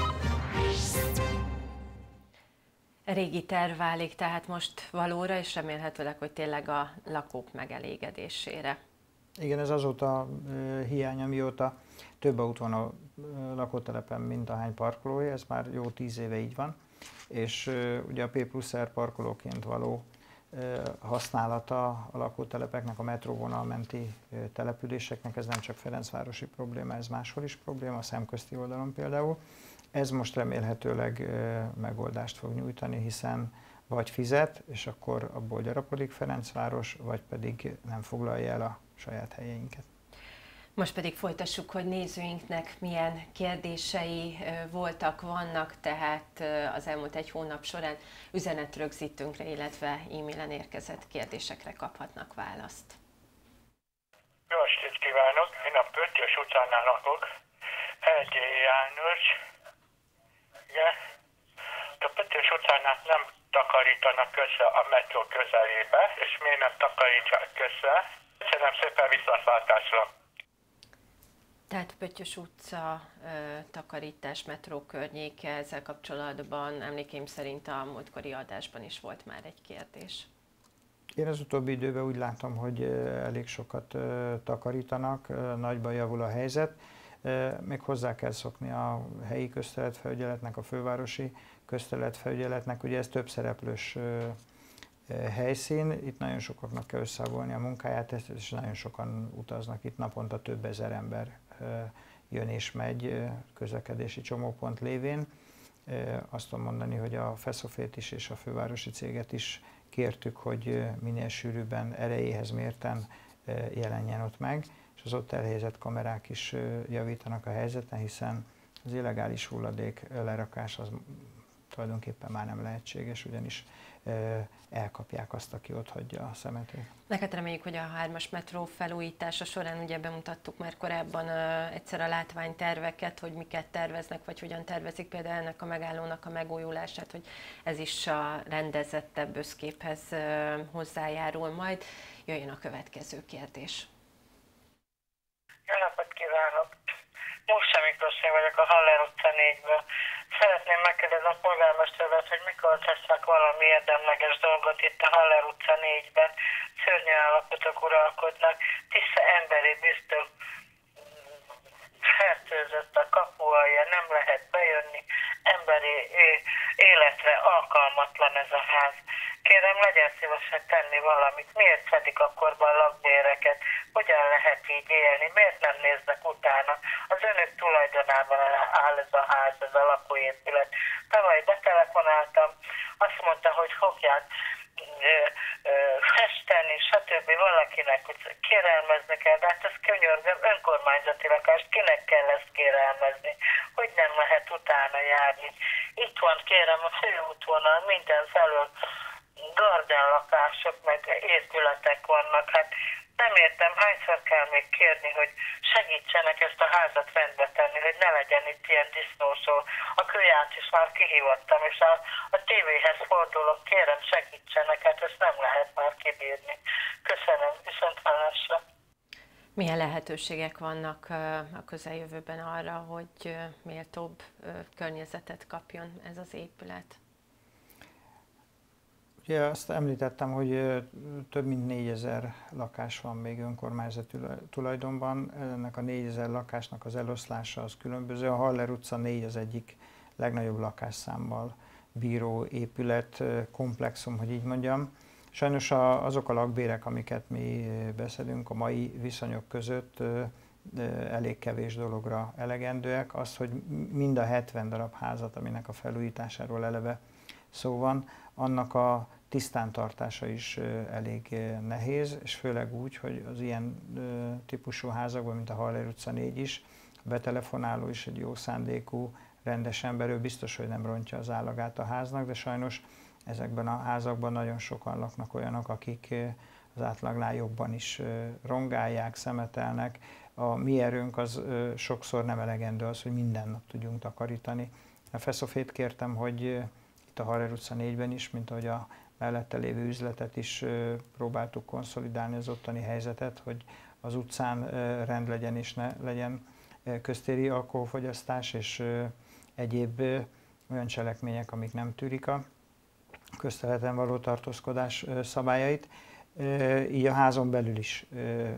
Régi terv válik tehát most valóra, és remélhetőleg, hogy tényleg a lakók megelégedésére. Igen, ez azóta hiány, amióta több autó van a lakótelepen, mint ahány parkolója, ez már jó tíz éve így van, és ugye a P plusz R parkolóként való használata a lakótelepeknek, a metróvonal menti településeknek, ez nem csak ferencvárosi probléma, ez máshol is probléma, a szemközti oldalon például. Ez most remélhetőleg megoldást fog nyújtani, hiszen vagy fizet, és akkor abból gyarapodik Ferencváros, vagy pedig nem foglalja el a saját helyeinket. Most pedig folytassuk, hogy nézőinknek milyen kérdései voltak, vannak, tehát az elmúlt egy hónap során üzenetrögzítőnkre, illetve e-mailen érkezett kérdésekre kaphatnak választ. Jó estét kívánok! Én a Pöttyös utcánál lakok. Erdélyi János. Igen. A Pöttyös utcánál nem takarítanak össze a metró közelébe, és miért nem takarítsák össze? Köszönöm szépen, viszontlátásra! Tehát Pöttyös utca, takarítás, metró környéke, ezzel kapcsolatban emlékeim szerint a múltkori adásban is volt már egy kérdés. Én az utóbbi időben úgy látom, hogy elég sokat takarítanak, nagyban javul a helyzet. Még hozzá kell szokni a helyi közterületfelügyeletnek, a fővárosi közterületfelügyeletnek, ugye ez több szereplős helyszín, itt nagyon sokaknak kell összehangolni a munkáját, és nagyon sokan utaznak, itt naponta több ezer ember jön és megy közlekedési csomópont lévén. Azt tudom mondani, hogy a Feszofét is és a fővárosi céget is kértük, hogy minél sűrűbben erejéhez mérten jelenjen ott meg, és az ott elhelyezett kamerák is javítanak a helyzeten, hiszen az illegális hulladék lerakás az tulajdonképpen már nem lehetséges, ugyanis elkapják azt, aki ott hagyja a szemetét. Neked reméljük, hogy a hármas metró felújítása során ugye bemutattuk már korábban uh, egyszer a látványterveket, hogy miket terveznek, vagy hogyan tervezik például ennek a megállónak a megújulását, hogy ez is a rendezettebb összképhez uh, hozzájárul majd. Jöjjön a következő kérdés. Jó napot kívánok! Mússa Miklósé vagyok a Haller utca négyből. Szeretném megkérdezni a polgármesteret, hogy mikor tesznek valami érdemleges dolgot itt a Haller utca négyben. Szörnyű állapotok uralkodnak, tiszta emberi biztos fertőzött a kapualja, nem lehet bejönni, emberi életre alkalmatlan ez a ház. Kérem, legyen szívesen tenni valamit. Miért szedik akkor be a lakbéreket? Hogyan lehet így élni? Miért nem néznek utána? Az önök tulajdonában áll ez a ház, ez a lakóépület. Tavaly betelefonáltam, azt mondta, hogy fogják festeni, stb. Valakinek kérelmezni kell, de hát ez könyörgöm, önkormányzati lakást, kinek kell ezt kérelmezni? Hogy nem lehet utána járni? Itt van, kérem, a főútvonal minden felől gardenlakások, meg épületek vannak. Hát nem értem, hányszor kell még kérni, hogy segítsenek ezt a házat rendbe tenni, hogy ne legyen itt ilyen disznósó. A kölyát is már kihívottam, és a, a tévéhez fordulok, kérem segítsenek, hát ezt nem lehet már kibírni. Köszönöm, viszont hallásra. Milyen lehetőségek vannak a közeljövőben arra, hogy méltóbb környezetet kapjon ez az épület? Ugye azt említettem, hogy több mint négyezer lakás van még önkormányzati tulajdonban. Ennek a négyezer lakásnak az eloszlása az különböző. A Haller utca négy az egyik legnagyobb lakásszámmal bíró épület, komplexum, hogy így mondjam. Sajnos azok a lakbérek, amiket mi beszedünk a mai viszonyok között, elég kevés dologra elegendőek. Az, hogy mind a hetven darab házat, aminek a felújításáról eleve szó van, annak a tisztántartása is elég nehéz, és főleg úgy, hogy az ilyen típusú házakban, mint a Haller utca négy is, a betelefonáló is egy jó szándékú, rendes ember, ő biztos, hogy nem rontja az állagát a háznak, de sajnos ezekben a házakban nagyon sokan laknak olyanok, akik az átlagnál jobban is rongálják, szemetelnek. A mi erőnk az sokszor nem elegendő az, hogy minden nap tudjunk takarítani. A Feszofét kértem, hogy itt a Haller utca négyben is, mint ahogy a mellette lévő üzletet is próbáltuk konszolidálni az ottani helyzetet, hogy az utcán rend legyen és ne legyen köztéri alkoholfogyasztás és egyéb olyan cselekmények, amik nem tűrik a közterületen való tartózkodás szabályait. Így a házon belül is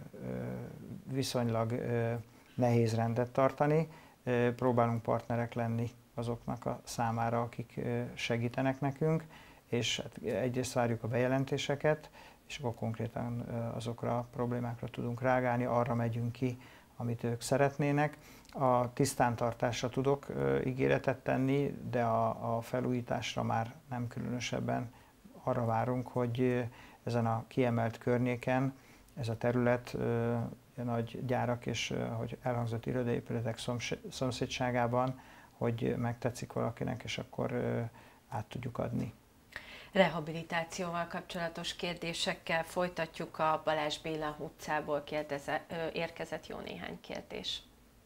viszonylag nehéz rendet tartani. Próbálunk partnerek lenni azoknak a számára, akik segítenek nekünk, és egyrészt várjuk a bejelentéseket, és akkor konkrétan azokra a problémákra tudunk reagálni, arra megyünk ki, amit ők szeretnének. A tisztántartásra tudok ígéretet tenni, de a, a felújításra már nem különösebben. Arra várunk, hogy ezen a kiemelt környéken ez a terület nagy gyárak és, ahogy elhangzott, irodaépületek szomszédságában, hogy megtetszik valakinek, és akkor át tudjuk adni. Rehabilitációval kapcsolatos kérdésekkel folytatjuk. A Balázs Béla utcából kérdeze, érkezett jó néhány kérdés.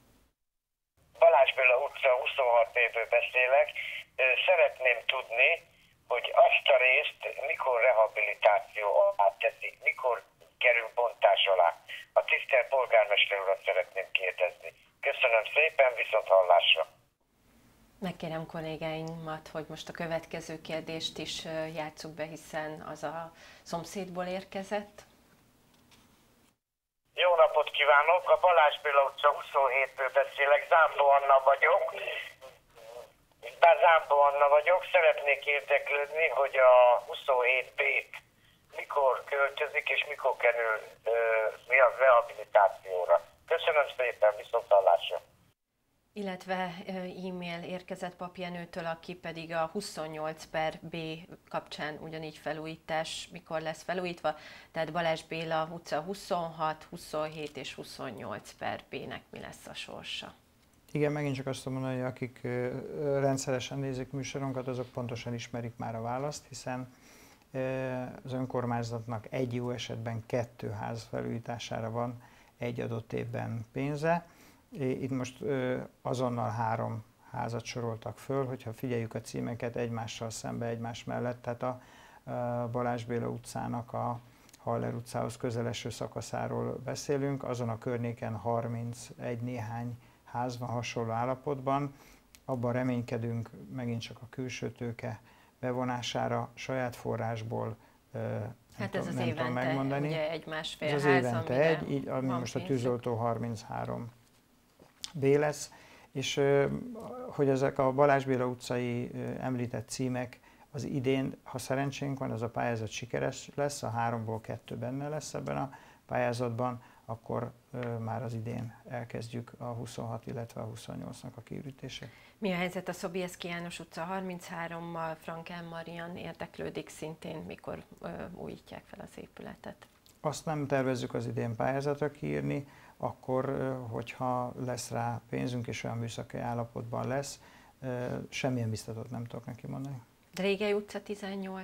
Balázs Béla utca huszonhat évből beszélek. Szeretném tudni, hogy azt a részt mikor rehabilitáció alá teszik, mikor kerül bontás alá. A tisztelt polgármester urat szeretném kérdezni. Köszönöm szépen, viszont hallásra! Megkérem kollégáimat, hogy most a következő kérdést is játsszuk be, hiszen az a szomszédból érkezett. Jó napot kívánok! A Balázs Béla utca huszonhétből beszélek, Zámbó Anna vagyok. Bár Zámbó Anna vagyok, szeretnék érdeklődni, hogy a huszonhét B-t mikor költözik és mikor kerül mi a rehabilitációra. Köszönöm szépen, viszont hallásra! Illetve e-mail érkezett Papjenőtől, aki pedig a huszonnyolc per B kapcsán ugyanígy felújítás, mikor lesz felújítva, tehát Balázs Béla utca huszonhat, huszonhét és huszonnyolc per B-nek mi lesz a sorsa. Igen, megint csak azt mondani, hogy akik rendszeresen nézik műsorunkat, azok pontosan ismerik már a választ, hiszen az önkormányzatnak egy jó esetben kettő ház felújítására van egy adott évben pénze. Itt most azonnal három házat soroltak föl, hogyha figyeljük a címeket egymással szembe, egymás mellett, tehát a Balázs Béla utcának a Haller utcához közeleső szakaszáról beszélünk, azon a környéken harmincegy néhány ház van hasonló állapotban. Abban reménykedünk megint csak a külső tőke bevonására, saját forrásból, hát ez nem az tudom évente, megmondani. Ugye egy másfél ez az ház, évente egy, így, ami most a tűzoltó harminchárom B lesz, és hogy ezek a Balázs Béla utcai említett címek az idén, ha szerencsénk van, az a pályázat sikeres lesz, a háromból kettő benne lesz ebben a pályázatban, akkor már az idén elkezdjük a huszonhat, illetve a huszonnyolcnak a kiürítését. Mi a helyzet a Sobieski János utca harminchárommal? Frankel Marian érdeklődik szintén, mikor ö, újítják fel az épületet. Azt nem tervezzük az idén pályázatra kiírni, akkor, hogyha lesz rá pénzünk és olyan műszaki állapotban lesz, semmilyen biztatót nem tudok neki mondani. Drégely utca tizennyolc.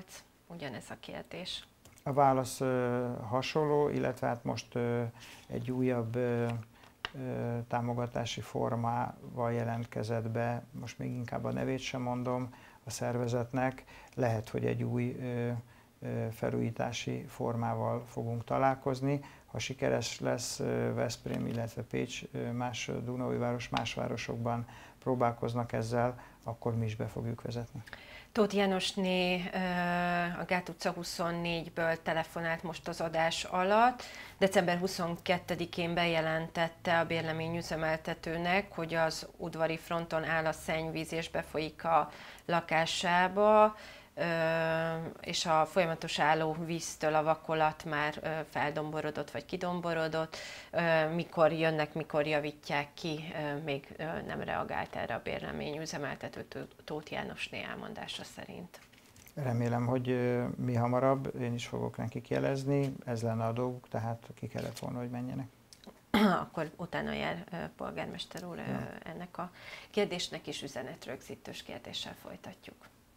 ugyanez a kérdés. A válasz ö, hasonló, illetve hát most ö, egy újabb ö, ö, támogatási formával jelentkezett be, most még inkább a nevét sem mondom, a szervezetnek. Lehet, hogy egy új ö, ö, felújítási formával fogunk találkozni. Ha sikeres lesz, ö, Veszprém, illetve Pécs, ö, más Dunaújváros, más városokban próbálkoznak ezzel, akkor mi is be fogjuk vezetni. Tóth Jánosné a Gát utca huszonnégyből telefonált most az adás alatt. december huszonkettedikén bejelentette a bérleményüzemeltetőnek, hogy az udvari fronton áll a szennyvíz és befolyik a lakásába, és a folyamatos álló víztől a vakolat már feldomborodott vagy kidomborodott. Mikor jönnek, mikor javítják ki, még nem reagált erre a bérleményüzemeltető Tóth Jánosné elmondása szerint. Remélem, hogy mi hamarabb, én is fogok nekik jelezni, ez lenne a dolguk, tehát ki kellett volna, hogy menjenek. Akkor utána jár polgármester úr ja. ennek a kérdésnek is üzenetrögzítős kérdéssel folytatjuk.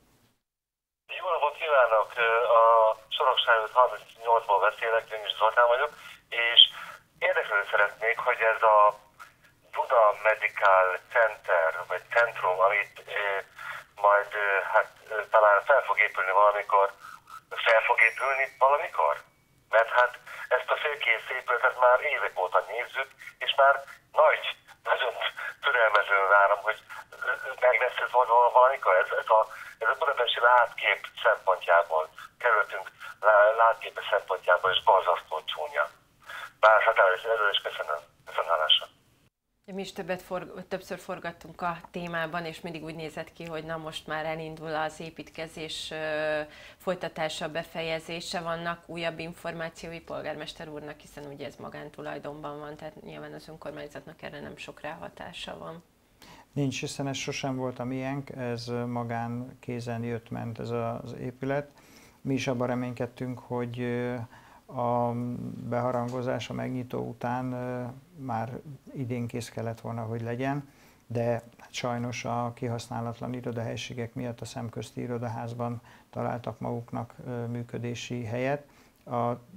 Jó napot kívánok! A Sorokságot harmincnyolcból beszélek, én is Zoltán vagyok, és érdeklődni szeretnék, hogy ez a Buda Medical Center, vagy centrum, amit e, majd e, hát e, talán fel fog épülni valamikor, fel fog épülni valamikor? Mert hát ezt a félkész épületet már évek óta nézzük, és már nagy, nagyon türelmezően várom, hogy meg lesz ez valamikor. Ez, ez a Ez a budapesti látkép szempontjából, kerültünk látképe szempontjából, és borzasztó csúnya. Bár hát erről is köszönöm. Köszönöm hálásra. Mi is többet for, többször forgattunk a témában, és mindig úgy nézett ki, hogy na most már elindul az építkezés folytatása, befejezése. Vannak újabb információi polgármester úrnak, hiszen ugye ez magántulajdonban van, tehát nyilván az önkormányzatnak erre nem sok ráhatása van. Nincs, hiszen ez sosem volt a miénk, ez magán kézen jött-ment ez az épület. Mi is abban reménykedtünk, hogy a beharangozás, a megnyitó után már idén kész kellett volna, hogy legyen, de sajnos a kihasználatlan irodahelységek miatt a Szemközti Irodaházban találtak maguknak működési helyet. A,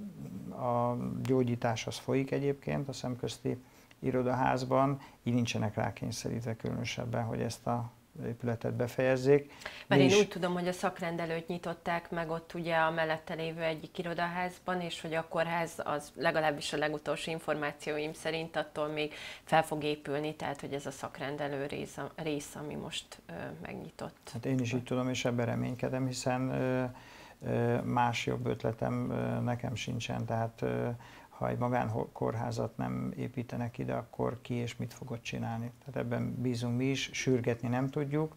a gyógyítás az folyik egyébként a Szemközti Irodaházban, így nincsenek rákényszerítve különösebben, hogy ezt a épületet befejezzék. Mert én úgy tudom, hogy a szakrendelőt nyitották meg ott ugye a mellette lévő egyik irodaházban, és hogy a kórház az legalábbis a legutolsó információim szerint attól még fel fog épülni, tehát hogy ez a szakrendelő rész, rész ami most ö, megnyitott. Hát én is így tudom, és ebben reménykedem, hiszen ö, ö, más jobb ötletem ö, nekem sincsen, tehát ö, ha egy magánkórházat nem építenek ide, akkor ki és mit fogod csinálni. Tehát ebben bízunk mi is, sürgetni nem tudjuk.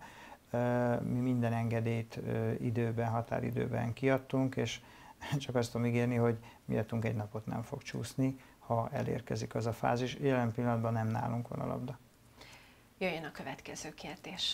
Mi minden engedélyt időben, határidőben kiadtunk, és csak azt tudom ígérni, hogy miattunk egy napot nem fog csúszni, ha elérkezik az a fázis. Jelen pillanatban nem nálunk van a labda. Jöjjön a következő kérdés.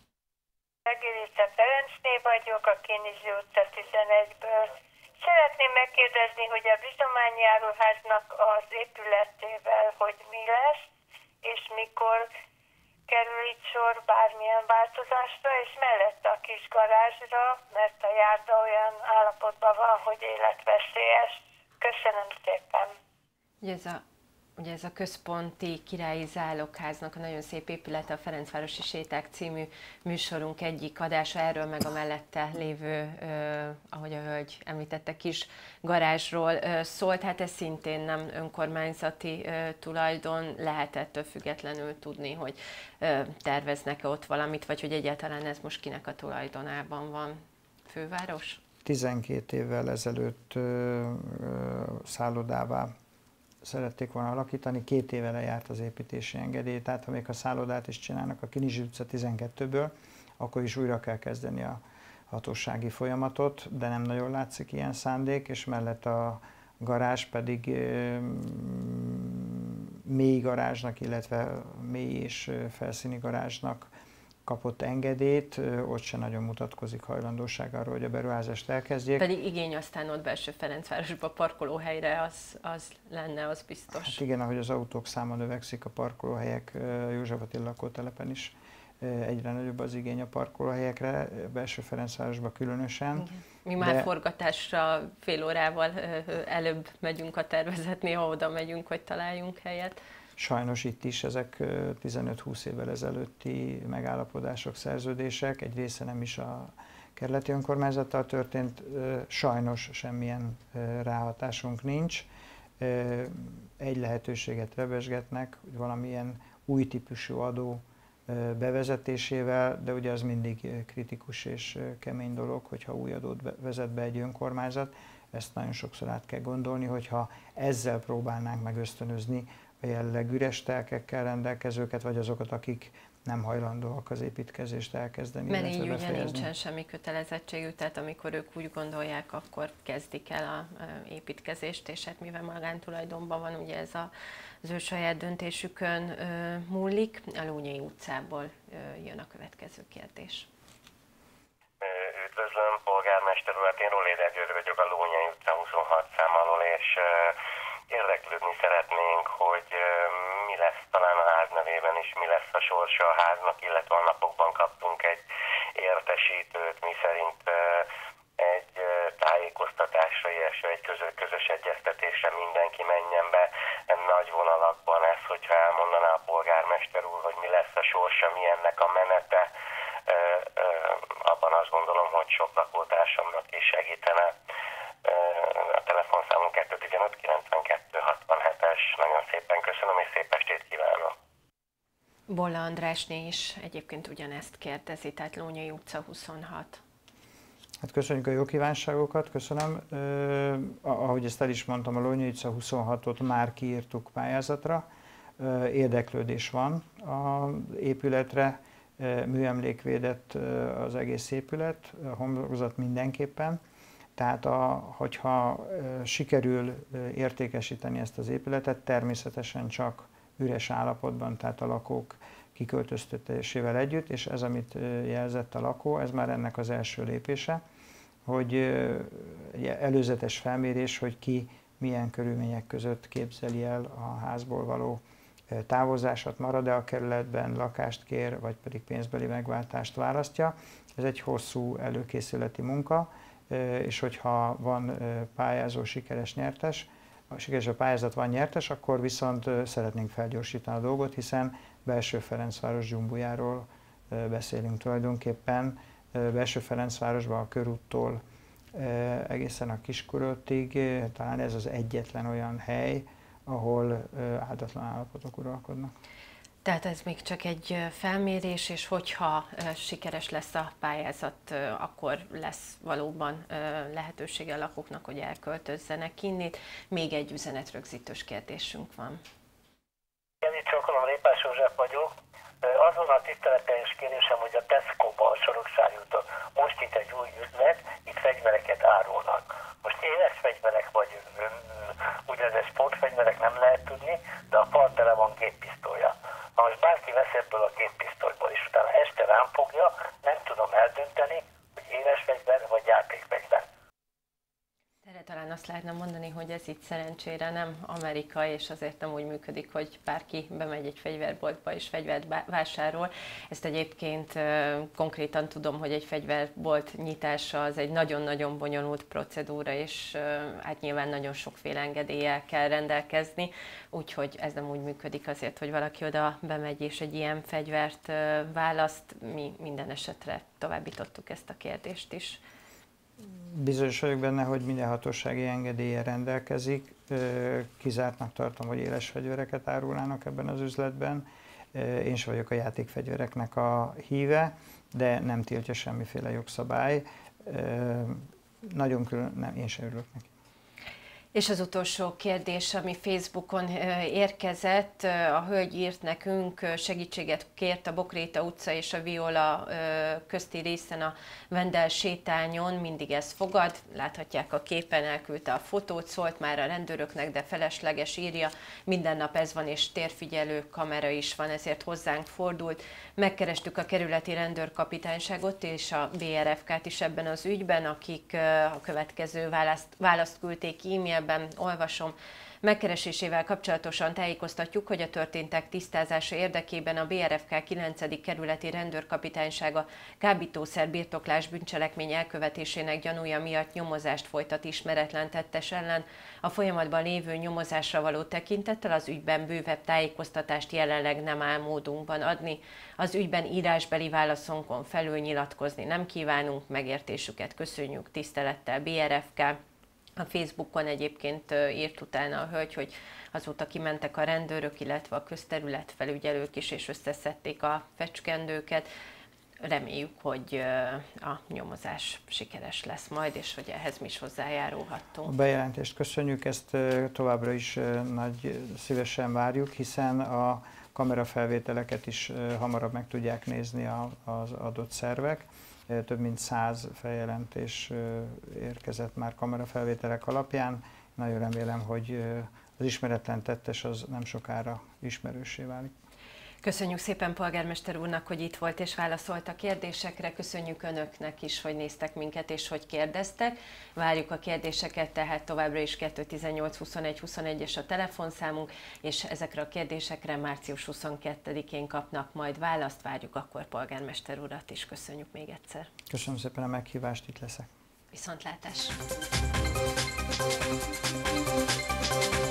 Regilice Ferencné vagyok, a Kénizsi utca tizenegyből. Szeretném megkérdezni, hogy a bizományi áruháznak az épületével hogy mi lesz, és mikor kerül itt sor bármilyen változásra, és mellette a kis garázsra, mert a járda olyan állapotban van, hogy életveszélyes. Köszönöm szépen! Ugye ez a, ugye ez a központi királyi zálogháznak a nagyon szép épülete, a Ferencvárosi Séták című műsorunk egyik adása, erről meg a mellette lévő, eh, ahogy a hölgy említette, kis garázsról eh, szólt. Hát ez szintén nem önkormányzati eh, tulajdon, lehet ettől függetlenül tudni, hogy eh, terveznek-e ott valamit, vagy hogy egyáltalán ez most kinek a tulajdonában van. Főváros? tizenkét évvel ezelőtt ö, ö, szállodává szerették volna alakítani, két éve lejárt az építési engedély, tehát ha még a szállodát is csinálnak a Kinizsi utca tizenkettőből, akkor is újra kell kezdeni a hatósági folyamatot, de nem nagyon látszik ilyen szándék, és mellett a garázs pedig ö, mély garázsnak, illetve mély és felszíni garázsnak kapott engedélyt, ott se nagyon mutatkozik hajlandóság arra, hogy a beruházást elkezdjék. Pedig igény aztán ott belső Ferencvárosba parkolóhelyre, az, az lenne, az biztos. Hát igen, ahogy az autók száma növekszik, a parkolóhelyek József Attila lakótelepen is egyre nagyobb az igény a parkolóhelyekre, belső Ferencvárosban különösen. Igen. Mi már de... forgatásra fél órával előbb megyünk a tervezetnél, ha oda megyünk, hogy találjunk helyet. Sajnos itt is ezek tizenöt-húsz évvel ezelőtti megállapodások, szerződések, egy része nem is a kerületi önkormányzattal történt, sajnos semmilyen ráhatásunk nincs. Egy lehetőséget rebesgetnek, hogy valamilyen új típusú adó bevezetésével, de ugye az mindig kritikus és kemény dolog, hogyha új adót vezet be egy önkormányzat. Ezt nagyon sokszor át kell gondolni, hogyha ezzel próbálnánk meg ösztönözni a jelenleg üres telkekkel rendelkezőket, vagy azokat, akik nem hajlandóak az építkezést elkezdeni. Mert így ugye nincsen semmi kötelezettségű, tehát amikor ők úgy gondolják, akkor kezdik el a építkezést, és hát mivel magántulajdonban van, ugye ez a, az ő saját döntésükön ö, múlik. A Lónyai utcából ö, jön a következő kérdés. Üdvözlöm, polgármester urat, én Roléder György vagyok a Lónyai utca huszonhat szám alól, és érdeklődni szeretnénk, hogy mi lesz talán a ház nevében is, mi lesz a sorsa a háznak, illetve a napokban kaptunk egy értesítőt, mi szerint egy tájékoztatásra, illetve egy közös, közös egyeztetésre mindenki menjen be nagy vonalakban. Ez, hogyha elmondaná a polgármester úr, hogy mi lesz a sorsa, mi ennek a menete, abban azt gondolom, hogy sok lakótársamnak is segítene. A telefonszámunk kettő tizenöt kilencvenkettő hatvanhetes. Nagyon szépen köszönöm, és szép estét kívánok! Bolla Andrásné is egyébként ugyanezt kérdezi, tehát Lónyai utca huszonhat. Hát köszönjük a jó kívánságokat, köszönöm. Uh, ahogy ezt el is mondtam, a Lónyai utca huszonhatot már kiírtuk pályázatra. Uh, érdeklődés van az épületre, uh, műemlékvédett uh, az egész épület, a homlokzat mindenképpen. Tehát a, hogyha uh, sikerül uh, értékesíteni ezt az épületet, természetesen csak üres állapotban, tehát a lakók kiköltöztetésével együtt, és ez, amit jelzett a lakó, ez már ennek az első lépése, hogy előzetes felmérés, hogy ki milyen körülmények között képzeli el a házból való távozását, marad-e a kerületben, lakást kér, vagy pedig pénzbeli megváltást választja. Ez egy hosszú előkészületi munka, és hogyha van pályázó, sikeres nyertes, ha sikeres a pályázat, van nyertes, akkor viszont szeretnénk felgyorsítani a dolgot, hiszen belső Ferencváros dzsumbujáról beszélünk tulajdonképpen. Belső Ferencvárosban a körúttól egészen a Kisköröttig, talán ez az egyetlen olyan hely, ahol áldatlan állapotok uralkodnak. Tehát ez még csak egy felmérés, és hogyha sikeres lesz a pályázat, akkor lesz valóban lehetősége a lakóknak, hogy elköltözzenek innét. Még egy üzenetrögzítős kérdésünk van. Itt Csokolom, Répás József vagyok. Azon a tiszteleteljes kérésem, hogy a Tesco-ba, a Soroksári úton most itt egy új üzlet, itt fegyvereket árulnak. Most éles fegyverek vagy úgynevezett sportfegyverek nem lehet tudni, de a fal tele van géppisztolya. Ha most bárki vesz ebből a géppisztolyból, és utána este rám fogja, nem tudom eldönteni, hogy éles fegyver vagy játékfegyver. Erre talán azt lehetne mondani, hogy ez itt szerencsére nem Amerika, és azért nem úgy működik, hogy bárki bemegy egy fegyverboltba és fegyvert vásárol. Ezt egyébként konkrétan tudom, hogy egy fegyverbolt nyitása az egy nagyon-nagyon bonyolult procedúra, és hát nyilván nagyon sokféle engedéllyel kell rendelkezni, úgyhogy ez nem úgy működik azért, hogy valaki oda bemegy és egy ilyen fegyvert választ. Mi minden esetre továbbítottuk ezt a kérdést is. Bizonyos vagyok benne, hogy minden hatósági engedéllyel rendelkezik. Kizártnak tartom, hogy éles fegyvereket árulnának ebben az üzletben. Én sem vagyok a játékfegyvereknek a híve, de nem tiltja semmiféle jogszabály. Nagyon külön, nem, én sem örülök neki. És az utolsó kérdés, ami Facebookon érkezett, a hölgy írt nekünk, segítséget kért a Bokréta utca és a Viola közti részen a Vendel sétányon, mindig ez fogad, láthatják a képen, elküldte a fotót, szólt már a rendőröknek, de felesleges, írja, minden nap ez van, és térfigyelő kamera is van, ezért hozzánk fordult. Megkerestük a kerületi rendőrkapitányságot és a bé er ef ká-t is ebben az ügyben, akik a következő választ, választ küldték e-mailben, olvasom. Megkeresésével kapcsolatosan tájékoztatjuk, hogy a történtek tisztázása érdekében a bé er ef ká kilencedik kerületi rendőrkapitánysága kábítószer birtoklás bűncselekmény elkövetésének gyanúja miatt nyomozást folytat ismeretlen tettes ellen. A folyamatban lévő nyomozásra való tekintettel az ügyben bővebb tájékoztatást jelenleg nem áll módunkban adni. Az ügyben írásbeli válaszonkon felül nyilatkozni nem kívánunk, megértésüket köszönjük, tisztelettel bé er ef ká. A Facebookon egyébként írt utána a hölgy, hogy azóta kimentek a rendőrök, illetve a közterületfelügyelők is, és összeszedték a fecskendőket. Reméljük, hogy a nyomozás sikeres lesz majd, és hogy ehhez mi is hozzájárulhattunk. A bejelentést köszönjük, ezt továbbra is nagy szívesen várjuk, hiszen a kamerafelvételeket is hamarabb meg tudják nézni az adott szervek. Több mint száz feljelentés érkezett már kamerafelvételek alapján. Nagyon remélem, hogy az ismeretlen tettes az nem sokára ismerőssé válik. Köszönjük szépen polgármester úrnak, hogy itt volt és válaszolt a kérdésekre. Köszönjük önöknek is, hogy néztek minket és hogy kérdeztek. Várjuk a kérdéseket, tehát továbbra is kettő tizennyolc huszonegy huszonegyes a telefonszámunk, és ezekre a kérdésekre március huszonkettedikén kapnak majd választ. Várjuk akkor polgármester urat is. Köszönjük még egyszer. Köszönöm szépen a meghívást, itt leszek. Viszontlátás!